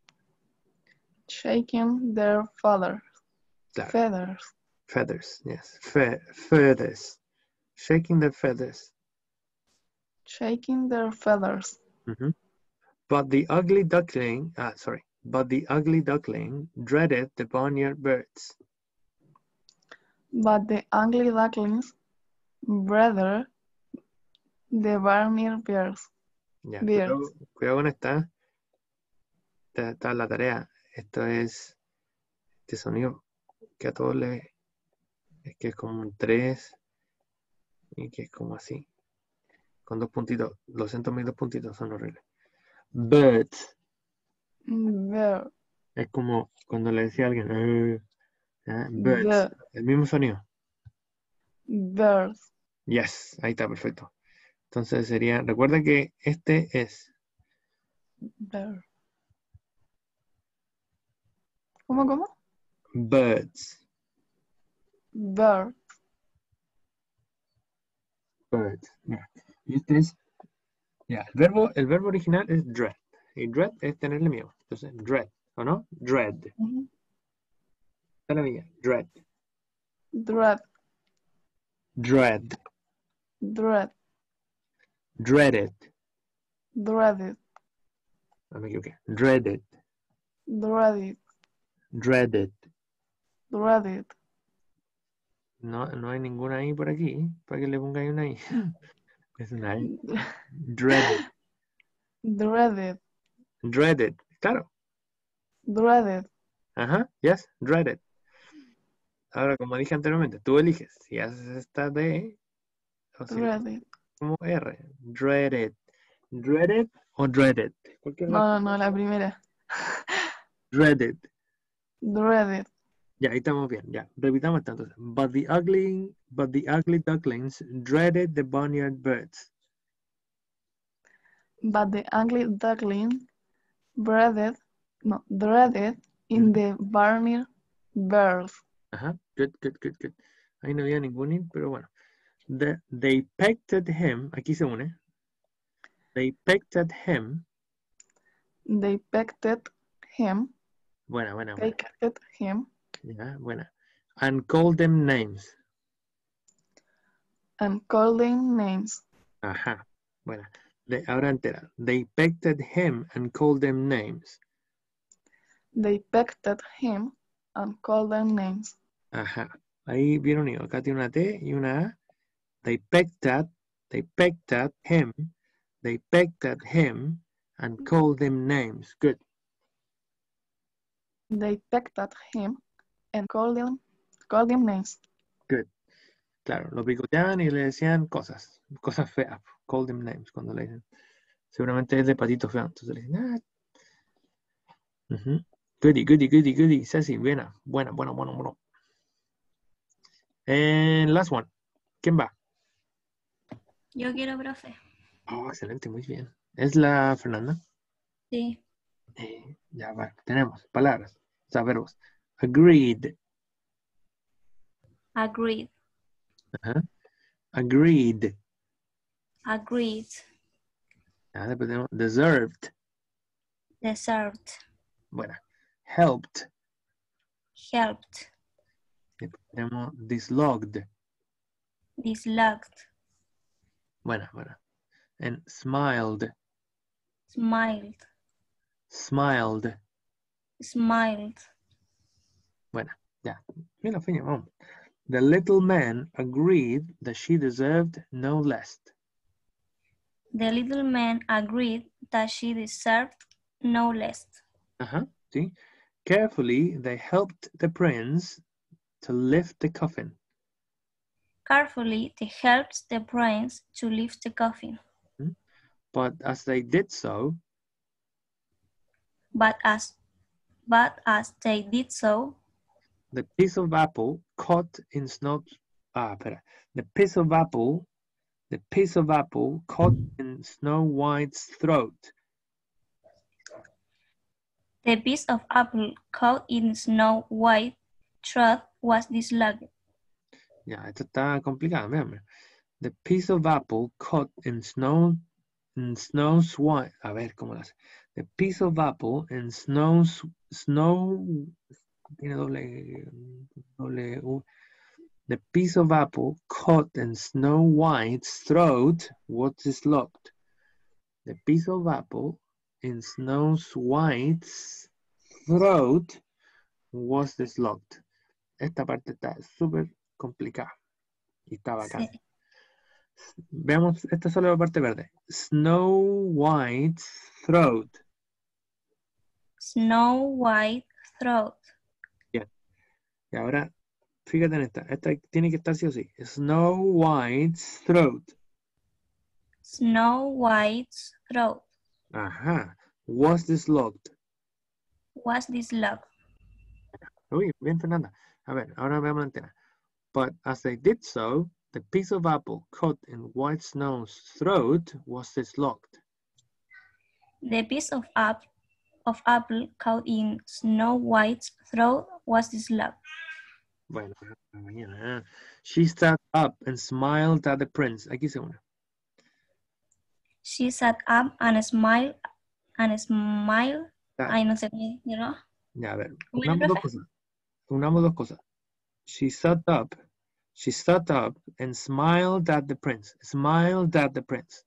Shaking their feathers. Claro. Feathers, yes. Feathers. Shaking their feathers. Shaking their feathers. But the ugly duckling dreaded the barnyard birds. But the ugly ducklings dreaded the barnyard birds. Ya, cuidado con esta. Está la tarea. Esto es este sonido que a todos Es que es como un 3 y que es como así. Con 2 puntitos. Lo siento, mis 2 puntitos son horribles. Birds. Bird. Es como cuando le decía a alguien, birds. Bird. El mismo sonido. Birds. Yes, ahí está, perfecto. Entonces sería, recuerda que este es Bird. ¿Cómo? birds. Bird. Birds. Ya. Y este es, ya, el verbo original es dread. Y dread es tenerle miedo. Entonces, dread, ¿o no? Dread. Ujú. Está la mía. Dread. Dread. Dread. Dread. Dreaded. Dreaded. No me equivoqué. Dreaded. Dreaded. Dreaded. Dreaded. No hay ninguna ahí por aquí. Para que le pongáis una ahí. Es una I. Dreaded. Dreaded. Dreaded. Claro. Dreaded. Ajá. Yes. Dreaded. Ahora, como dije anteriormente, tú eliges si haces esta D o si la haces Dreaded. como R. Dreaded. Dreaded o dreaded. Cualquier No, la primera. Dreaded. Dreaded. Ya, ahí estamos bien. Ya, repitamos esto entonces. But the ugly ducklings dreaded the barnyard birds. But the ugly duckling dreaded in the barnyard birds. Ajá. Good. Ahí no había ningún in, pero bueno. They pecked at him. Aquí se une. They pecked at him. They pecked at him. Buena. Pecked at him. Ya, buena. And called them names. And called them names. Ajá. Buena. Ahora entera. They pecked at him and called them names. They pecked at him and called them names. Ajá. Ahí viene unido. Acá tiene una T y una A. They pecked at him. They pecked at him and called them names. Good. They pecked at him and called them names. Good. Claro, lo picoteaban y le decían cosas feas. Call them names cuando le dicen. Seguramente es de patito feo. Entonces le dicen, Goody. Ceci, buena. And last one. ¿Quién va? Yo quiero, profe. Oh, excelente, muy bien. ¿Es la Fernanda? Sí. Ya va. Tenemos palabras. O sea, verbos. Agreed. Agreed. Ajá. Agreed. Agreed. Ya, después tenemos deserved. Deserved. Buena. Helped. Helped. Después tenemos dislodged. Disliked. Buena. And smiled. Smiled. Smiled. Smiled. Buena. Ya. Mira, Feña, vamos. The little man agreed that she deserved no less. The little man agreed that she deserved no less. Ajá, sí. Carefully, they helped the prince to lift the coffin. Carefully, they helped the prince to lift the coffin. But as they did so, But as they did so, the piece of apple caught in Snow. The piece of apple caught in Snow White's throat. the piece of apple caught in Snow White's throat was dislodged. Ya, esto está complicado, mira. The piece of apple caught in Snow's White. A ver cómo lo hace. The piece of apple in Snow. Tiene doble U. The piece of apple caught in Snow White's throat was dislodged. The piece of apple in Snow White's throat was dislodged. Esta parte está súper complicada y está bacán. Sí. Veamos, esta es solo la parte verde. Snow White's throat. Snow White throat. Bien. Y ahora fíjate en esta. Esta tiene que estar sí o sí. Snow White's throat. Snow White's throat Ajá. Was dislodged. was dislodged. Uy, bien, Fernanda. A ver, ahora veamos la antena. But as they did so, the piece of apple caught in White Snow's throat was dislodged. The piece of apple caught in Snow White's throat was dislodged. Bueno, mañana. She sat up and smiled at the prince. Aquí se une. She sat up and smiled. Ah, Ay, no sé qué, ¿no? ya, a ver, ¿Cómo era, unamos dos profe? cosas. Unamos dos cosas. She sat up and smiled at the prince. Smiled at the prince.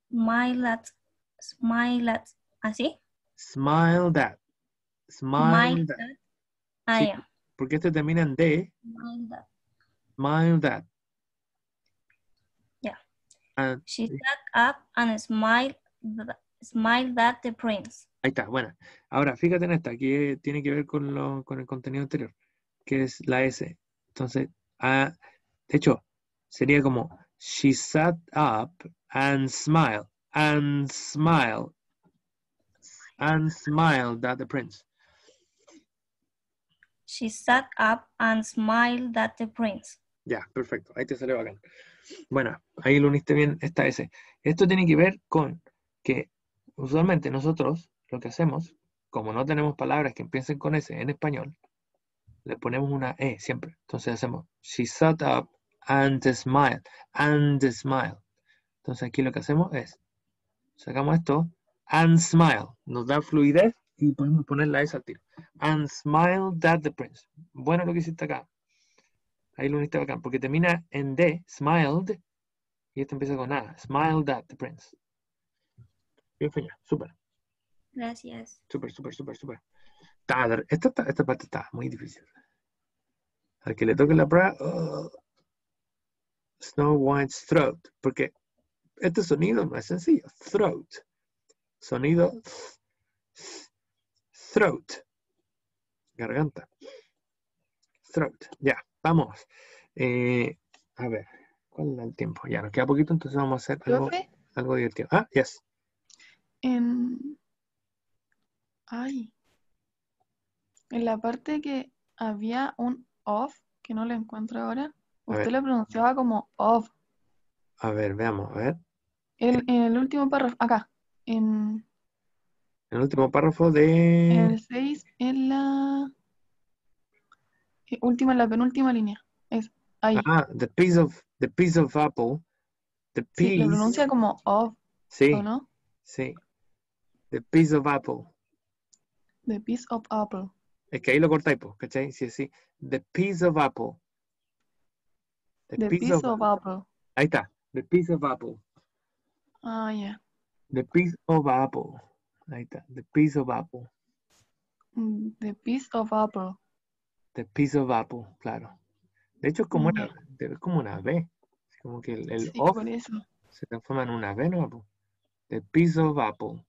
Smiled at, ¿así? Smiled at. Smiled Smiled at. at. Ah, Sí, ya. porque este termina en D. Smiled at. Smiled at. Yeah. And- She sat up and smiled at the prince. ahí está, bueno. Ahora, fíjate en esta, que tiene que ver con el contenido anterior, que es la S. Entonces, de hecho, sería como, she sat up and smiled at the prince. She sat up and smiled at the prince. Ya, perfecto, ahí te salió bacán. Bueno, ahí lo uniste bien esta S. Esto tiene que ver con que usualmente nosotros lo que hacemos, como no tenemos palabras que empiecen con S en español, le ponemos una E siempre. Entonces hacemos, she sat up and smiled, Entonces aquí lo que hacemos es, sacamos esto, and smile, nos da fluidez y podemos poner la S al tiro. And smiled at the prince. Bueno lo que hiciste acá. Ahí lo uniste bacán, porque termina en D, smiled, y esto empieza con A, smiled at the prince. Bien, Feña, súper. Gracias. Súper. Esta parte está muy difícil. Al que le toque la prueba, Snow White's throat, porque este sonido no es sencillo. Throat. Sonido throat. Garganta. Throat. Ya, vamos. A ver, ¿cuál es el tiempo? Ya, nos queda poquito, entonces vamos a hacer Profe, algo divertido. Ah, yes. Ay. En la parte que había un off, que no lo encuentro ahora, A usted ver. lo pronunciaba como off. A ver, veamos, a ver. En el último párrafo, acá, en El último párrafo de... el 6, en la última, en la penúltima línea. Es ahí. Ah, the piece of apple. The Sí, lo piece. pronuncia como off, Sí, ¿o no? sí. The piece of apple. The piece of apple. Es que ahí lo cortáis, po, ¿cachai? Sí, sí. The piece of apple. The piece of apple. Ahí está. The piece of apple. Ah, ya. The piece of apple. Ahí está. The piece of apple. The piece of apple. The piece of apple, claro. De hecho, es como Ya. es como una B. Es como que el Sí, of por eso. se transforma en una B, ¿no? Po? The piece of apple.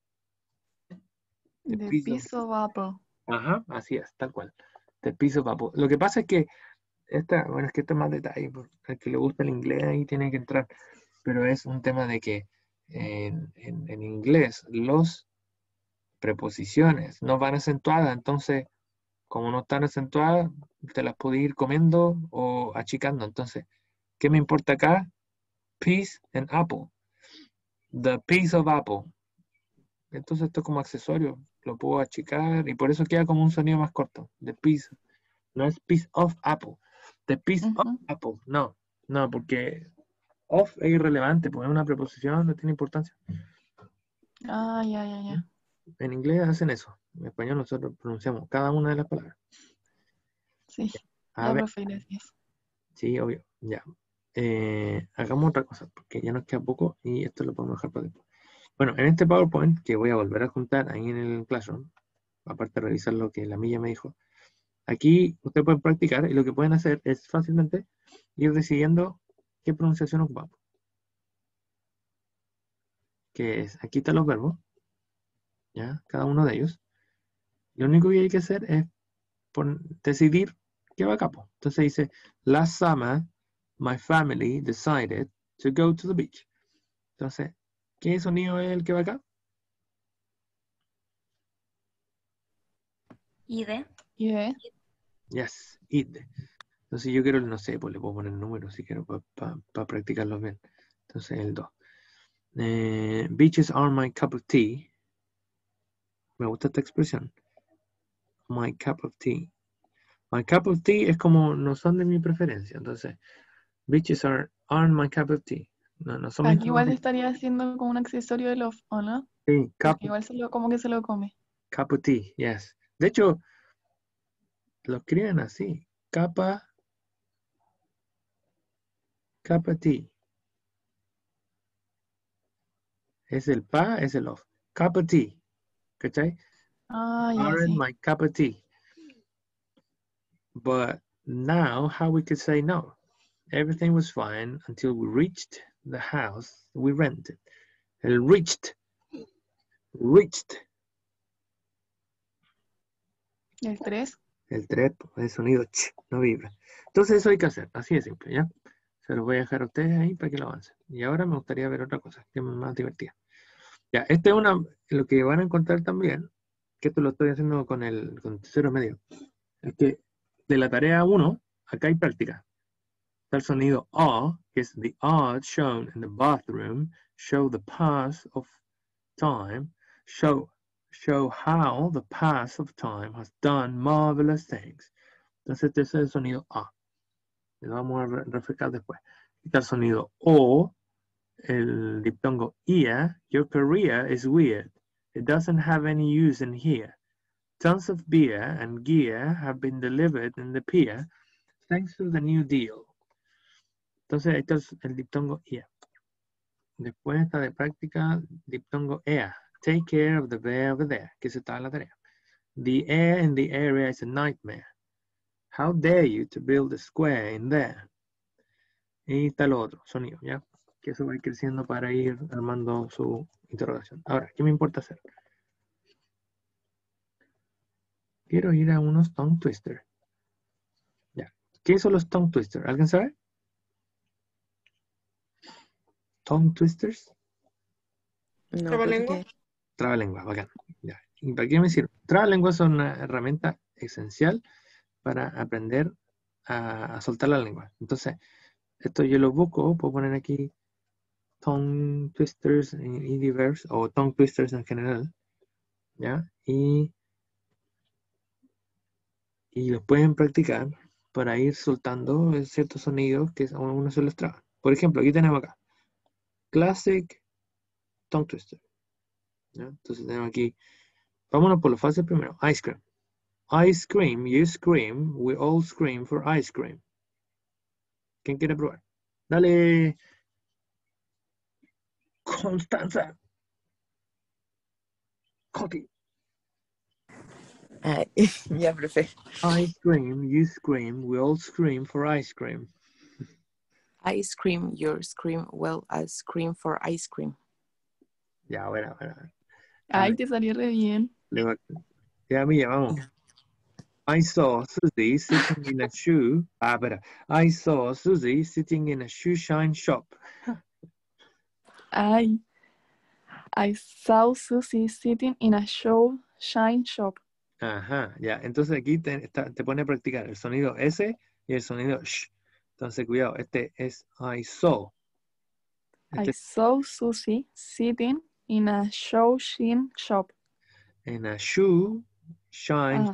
The The piece piece of apple. Ajá, así es, tal cual. The piece of apple. Lo que pasa es que bueno, es que esto es más detalle, porque al que le gusta el inglés ahí tiene que entrar, pero es un tema de que en inglés los preposiciones no van acentuadas, entonces como no están acentuadas, te las puedes ir comiendo o achicando. Entonces, ¿qué me importa acá? Piece and apple. The piece of apple. Entonces esto es como accesorio, lo puedo achicar y por eso queda como un sonido más corto. The piece. No es piece of apple. The piece of Ujú. apple. No, porque of es irrelevante, pues es una preposición, no tiene importancia. Ah, ya. En inglés hacen eso. En español nosotros pronunciamos cada una de las palabras. Sí. A Ya, ver, profe, gracias. sí, obvio, ya. Hagamos otra cosa, porque ya nos queda poco y esto lo podemos dejar para después. Bueno, en este PowerPoint, que voy a volver a juntar ahí en el Classroom, aparte de revisar lo que la milla me dijo, aquí ustedes pueden practicar y lo que pueden hacer es fácilmente ir decidiendo qué pronunciación ocupamos. Que es, aquí están los verbos, ¿ya? Cada uno de ellos. Lo único que hay que hacer es decidir ¿Qué va acá, po? Entonces dice, last summer, my family decided to go to the beach. Entonces, ¿qué sonido es el que va acá? ¿Y de? ¿Y de? Yes, it. Entonces yo quiero, no sé, pues le puedo poner números si quiero para practicarlo bien. Entonces el 2. Beaches are my cup of tea. Me gusta esta expresión. My cup of tea. My cup of tea es como no son de mi preferencia. Entonces, beaches aren't my cup of tea. No son mis Aquí igual favoritos. estaría haciendo como un accesorio de love, ¿o no? Sí, Porque igual como que se lo come. cup of tea, yes. De hecho, lo escriben así. Cup of tea. Es el pa, es el of. Cup of tea. ¿Cachai? Ah, ya Aren't sí. my cup of tea. But now, how we could say no? Everything was fine until we reached the house we rented. El reached. El 3. El 3, el sonido ch, no vibra. Entonces eso hay que hacer, así de simple, ¿ya? Se los voy a dejar a ustedes ahí para que lo avancen. Y ahora me gustaría ver otra cosa, que es más divertida. Ya, este es lo que van a encontrar también, que esto lo estoy haciendo con tercero medio. Es que de la tarea 1, acá hay práctica. Está el sonido A, que es the art shown in the bathroom, show the pass of time, show how the pass of time has done marvelous things. Entonces este es el sonido A. Lo vamos a refrescar después. Está el sonido O, el diptongo IA. Your career is weird. It doesn't have any use in here. Tons of beer and gear have been delivered in the pier thanks to the New Deal. Entonces ahí está el diptongo IA. Después está de práctica diptongo EA. Take care of the bear over there, que se está en la tarea. The air in the area is a nightmare. How dare you to build a square in there? Y está lo otro, sonido, ¿ya? Que eso va a ir creciendo para ir armando su interrogación. Ahora, ¿qué me importa hacer? Quiero ir a unos tongue twister. Ya. ¿Qué son los tongue twister? ¿Alguien sabe? Tongue twisters. No, ¿Trabalengua? porque Trabalengua, bacán. Ya. ¿Y para qué me sirve? Trabalengua es una herramienta esencial para aprender a soltar la lengua. Entonces, esto yo lo busco, puedo poner aquí tongue twisters y diverse, o tongue twisters en general, ¿ya? Y los pueden practicar para ir soltando ciertos sonidos que uno se los traba. Por ejemplo, aquí tenemos acá, classic tongue twister, ¿ya? Entonces tenemos aquí, vámonos por lo fácil primero, ice cream. I scream, you scream, we all scream for ice cream. ¿Quién quiere probar? Dale, Constanza. Coti. ay, ya, profe. I scream, you scream, we all scream for ice cream. I scream, you scream, well, I scream for ice cream. Ya, bueno. Ay, te salió re bien. Ya, mía, vamos. I saw Susie sitting in a shoe. Espera. I saw Susie sitting in a shoe shine shop. Ay. I saw Susie sitting in a shoe shine shop. Ajá, ya. Entonces aquí te pone a practicar el sonido S y el sonido sh. Entonces, cuidado, este es I saw. I saw Susie sitting in a shoe shine shop. En a shoe shine.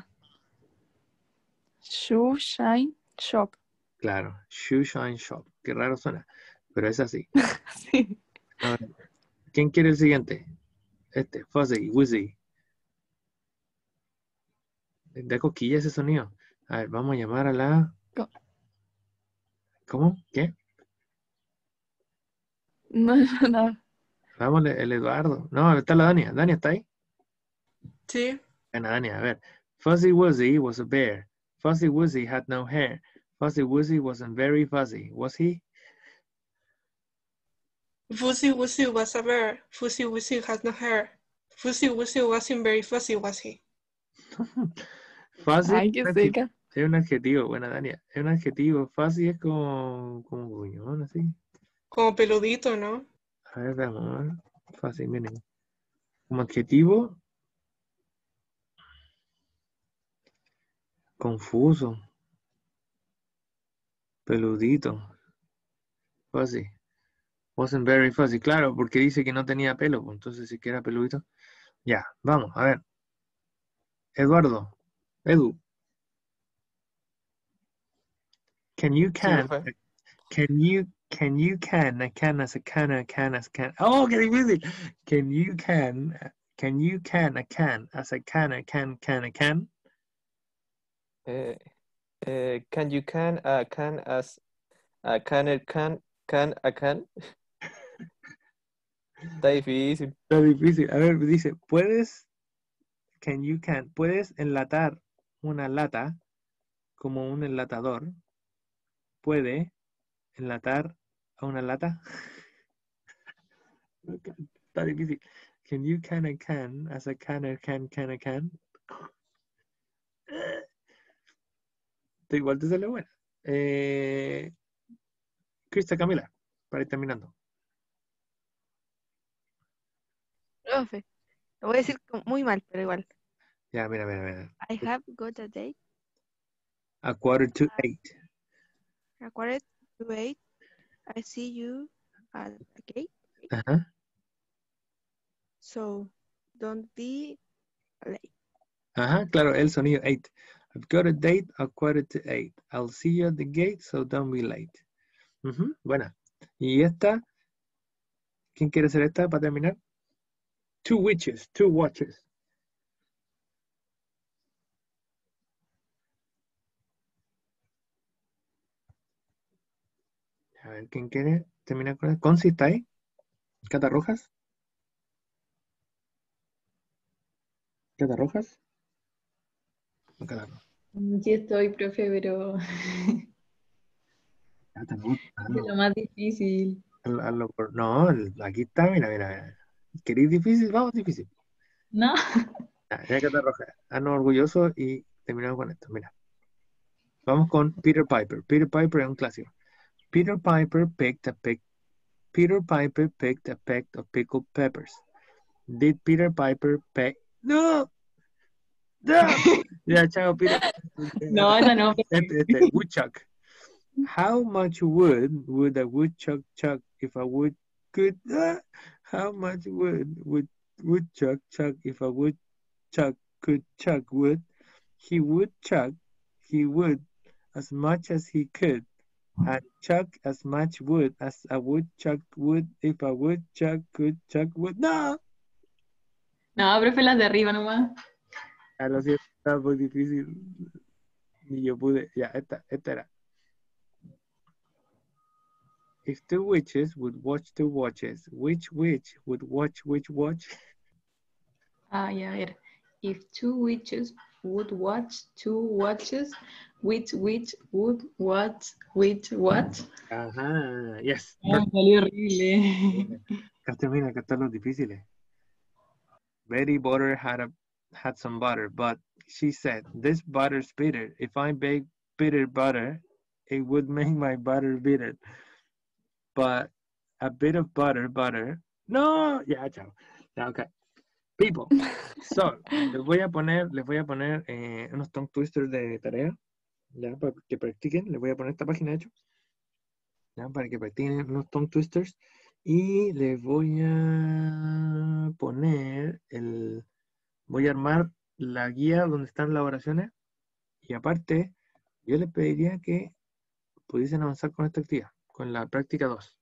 Shoe shine shop. Claro, shoe shine shop. Qué raro suena, pero es así. Sí. Ahora, ¿quién quiere el siguiente? Fuzzy, Wuzzy. Da cosquilla ese sonido. A ver, vamos a llamar a la... ¿Cómo? ¿Qué? No. Vamos, el Eduardo. No, está la Dania. ¿Dania está ahí? Sí. Bueno, Dania, a ver. Fuzzy Wuzzy was a bear. Fuzzy Wuzzy had no hair. Fuzzy Wuzzy wasn't very fuzzy. Was he? Fuzzy Wuzzy was a bear. Fuzzy Wuzzy has no hair. Fuzzy Wuzzy wasn't very fuzzy, was he? Fuzzy. Ay, qué seca. Es un adjetivo, buena Dania. Es un adjetivo. Fuzzy es como gruñón, así. Como peludito, ¿no? A ver, veamos, a ver. Fuzzy, miren. Como adjetivo, confuso, peludito, fuzzy. Wasn't very fuzzy. Claro, porque dice que no tenía pelo, pues, entonces sí que era peludito. Ya, vamos, a ver. Eduardo, Edu. Can you Sí, can? profe. Can you can? A can as a can, a can as can. Oh, qué difícil. Can you can a can as a can, a can, a can? Can you can as a can a can a can? Está difícil. Está difícil. A ver, dice, ¿puedes, puedes enlatar una lata como un enlatador? ¿Puede enlatar a una lata? Está difícil. Can you can a can as a can, a can, a can? Igual te sale buena. Crista Camila, para ir terminando. Profe, lo voy a decir muy mal, pero igual. Ya, mira. I have got a date. A 7:45. A quarter to 8. I see you at the gate. Ajá. So, don't be late. Ajá, claro, el sonido 8. I've got a date at 7:45. I'll see you at the gate, so don't be late. Buena. Y esta, ¿quién quiere hacer esta para terminar? Two witches, two watches. A ver, ¿quién quiere terminar con esto? ¿Conci está ahí? ¿Cata Rojas? ¿Cata Rojas? No, Cata Rojas. Sí estoy, profe, pero Cata Rojas. es lo más difícil. No, aquí está, mira. ¿Queréis difícil? Vamos, difícil. ¿No? Ya Cata Rojas. No, orgulloso y terminamos con esto, mira. Vamos con Peter Piper. Peter Piper es un clásico. Peter Piper picked a peck of pickled peppers. Did Peter Piper peck? No. Ya, chao, Peter. No, esa no. Woodchuck. How much would a woodchuck chuck if a wood could? How much would woodchuck chuck if a woodchuck could chuck wood? He would as much as he could, and chuck as much wood as a woodchuck would if a woodchuck could chuck wood. No. No, profe, las de arriba nomás. A lo siento, está muy difícil. Ni yo pude. Ya, esta era. If two witches would watch two watches, which witch would watch which watch? Ah, ya, a ver. If two witches would watch two watches, which witch would watch which watch? Ajá, yes. Ah, salió horrible. Mira, acá están los difíciles. Betty Butter had some butter, but she said, this butter's bitter. If I bake bitter butter, it would make my butter bitter. But a bit of butter. No, ya, chao. Ya, okay. People. So, les voy a poner unos tongue twisters de tarea, ya, para que practiquen. Les voy a poner esta página, de hecho, ya, para que practiquen unos tongue twisters. Y les voy a poner voy a armar la guía donde están las oraciones. Y aparte, yo les pediría que pudiesen avanzar con esta actividad, con la práctica 2.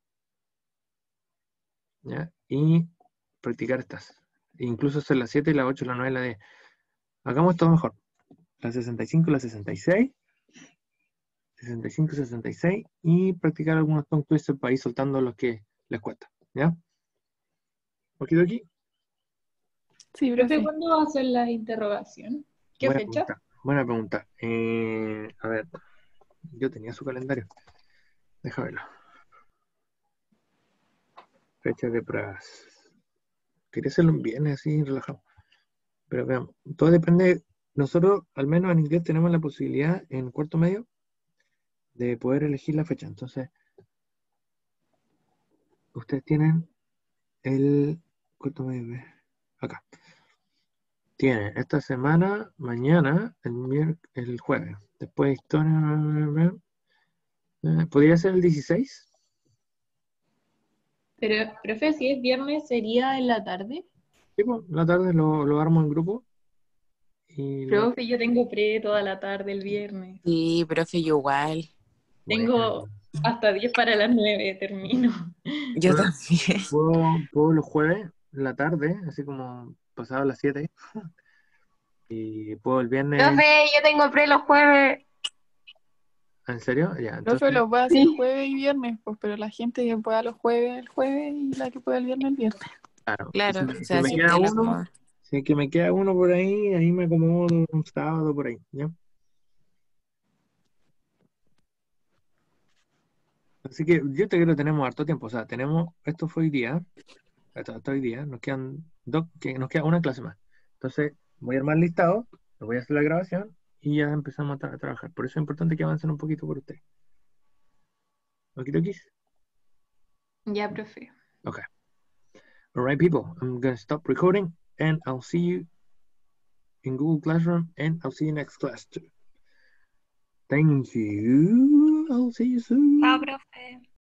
¿Ya? Y practicar estas. Incluso hacer las 7, la 8, la 9, la 10. Hagamos todo mejor. La 65, la 66. 65, 66. Y practicar algunos tongue twisters para ir soltando los que les cuesta. ¿Ya? ¿Okidoki? Sí, Profe, profe. ¿cuándo va a ser la interrogación? ¿Qué fecha? Buena pregunta. A ver, yo tenía su calendario. Déjame verlo. Fecha de pruebas. Quería hacerlo un viernes así, relajado. Pero veamos, todo depende nosotros, al menos en inglés, tenemos la posibilidad en cuarto medio de poder elegir la fecha. Entonces, ustedes tienen el cuarto medio, acá. Tienen esta semana, mañana, el jueves. Después historia, ¿podría ser el 16? Pero, profe, si es viernes, ¿sería en la tarde? Sí, pues, la tarde lo armo en grupo. Y Profe, yo tengo pre toda la tarde el viernes. Sí, profe, yo igual. Tengo hasta 10 para las 9, termino. Yo también. Puedo los jueves, en la tarde, así como pasado las 7. Y puedo el viernes. Profe, yo tengo pre los jueves. ¿En serio? Ya, Profe, entonces. lo puede hacer Sí. jueves y viernes, pues, pero la gente que pueda los jueves, el jueves, y la que pueda el viernes, el viernes. Claro. Claro, Si o sea, me si queda usted la uno, acomoda. si que me queda uno por ahí me acomodo un sábado por ahí, ¿ya? Así que yo te creo que tenemos harto tiempo. O sea, esto fue hoy día. Hasta hoy día. Nos nos queda una clase más. Entonces, voy a armar el listado, lo voy a hacer la grabación y ya empezamos a trabajar. Por eso es importante que avancen un poquito por ustedes. ¿Okitoquis? Ya, profe. Okay. All right, people. I'm going to stop recording and I'll see you in Google Classroom and I'll see you next class too. Thank you. I'll see you soon. Chao, profe.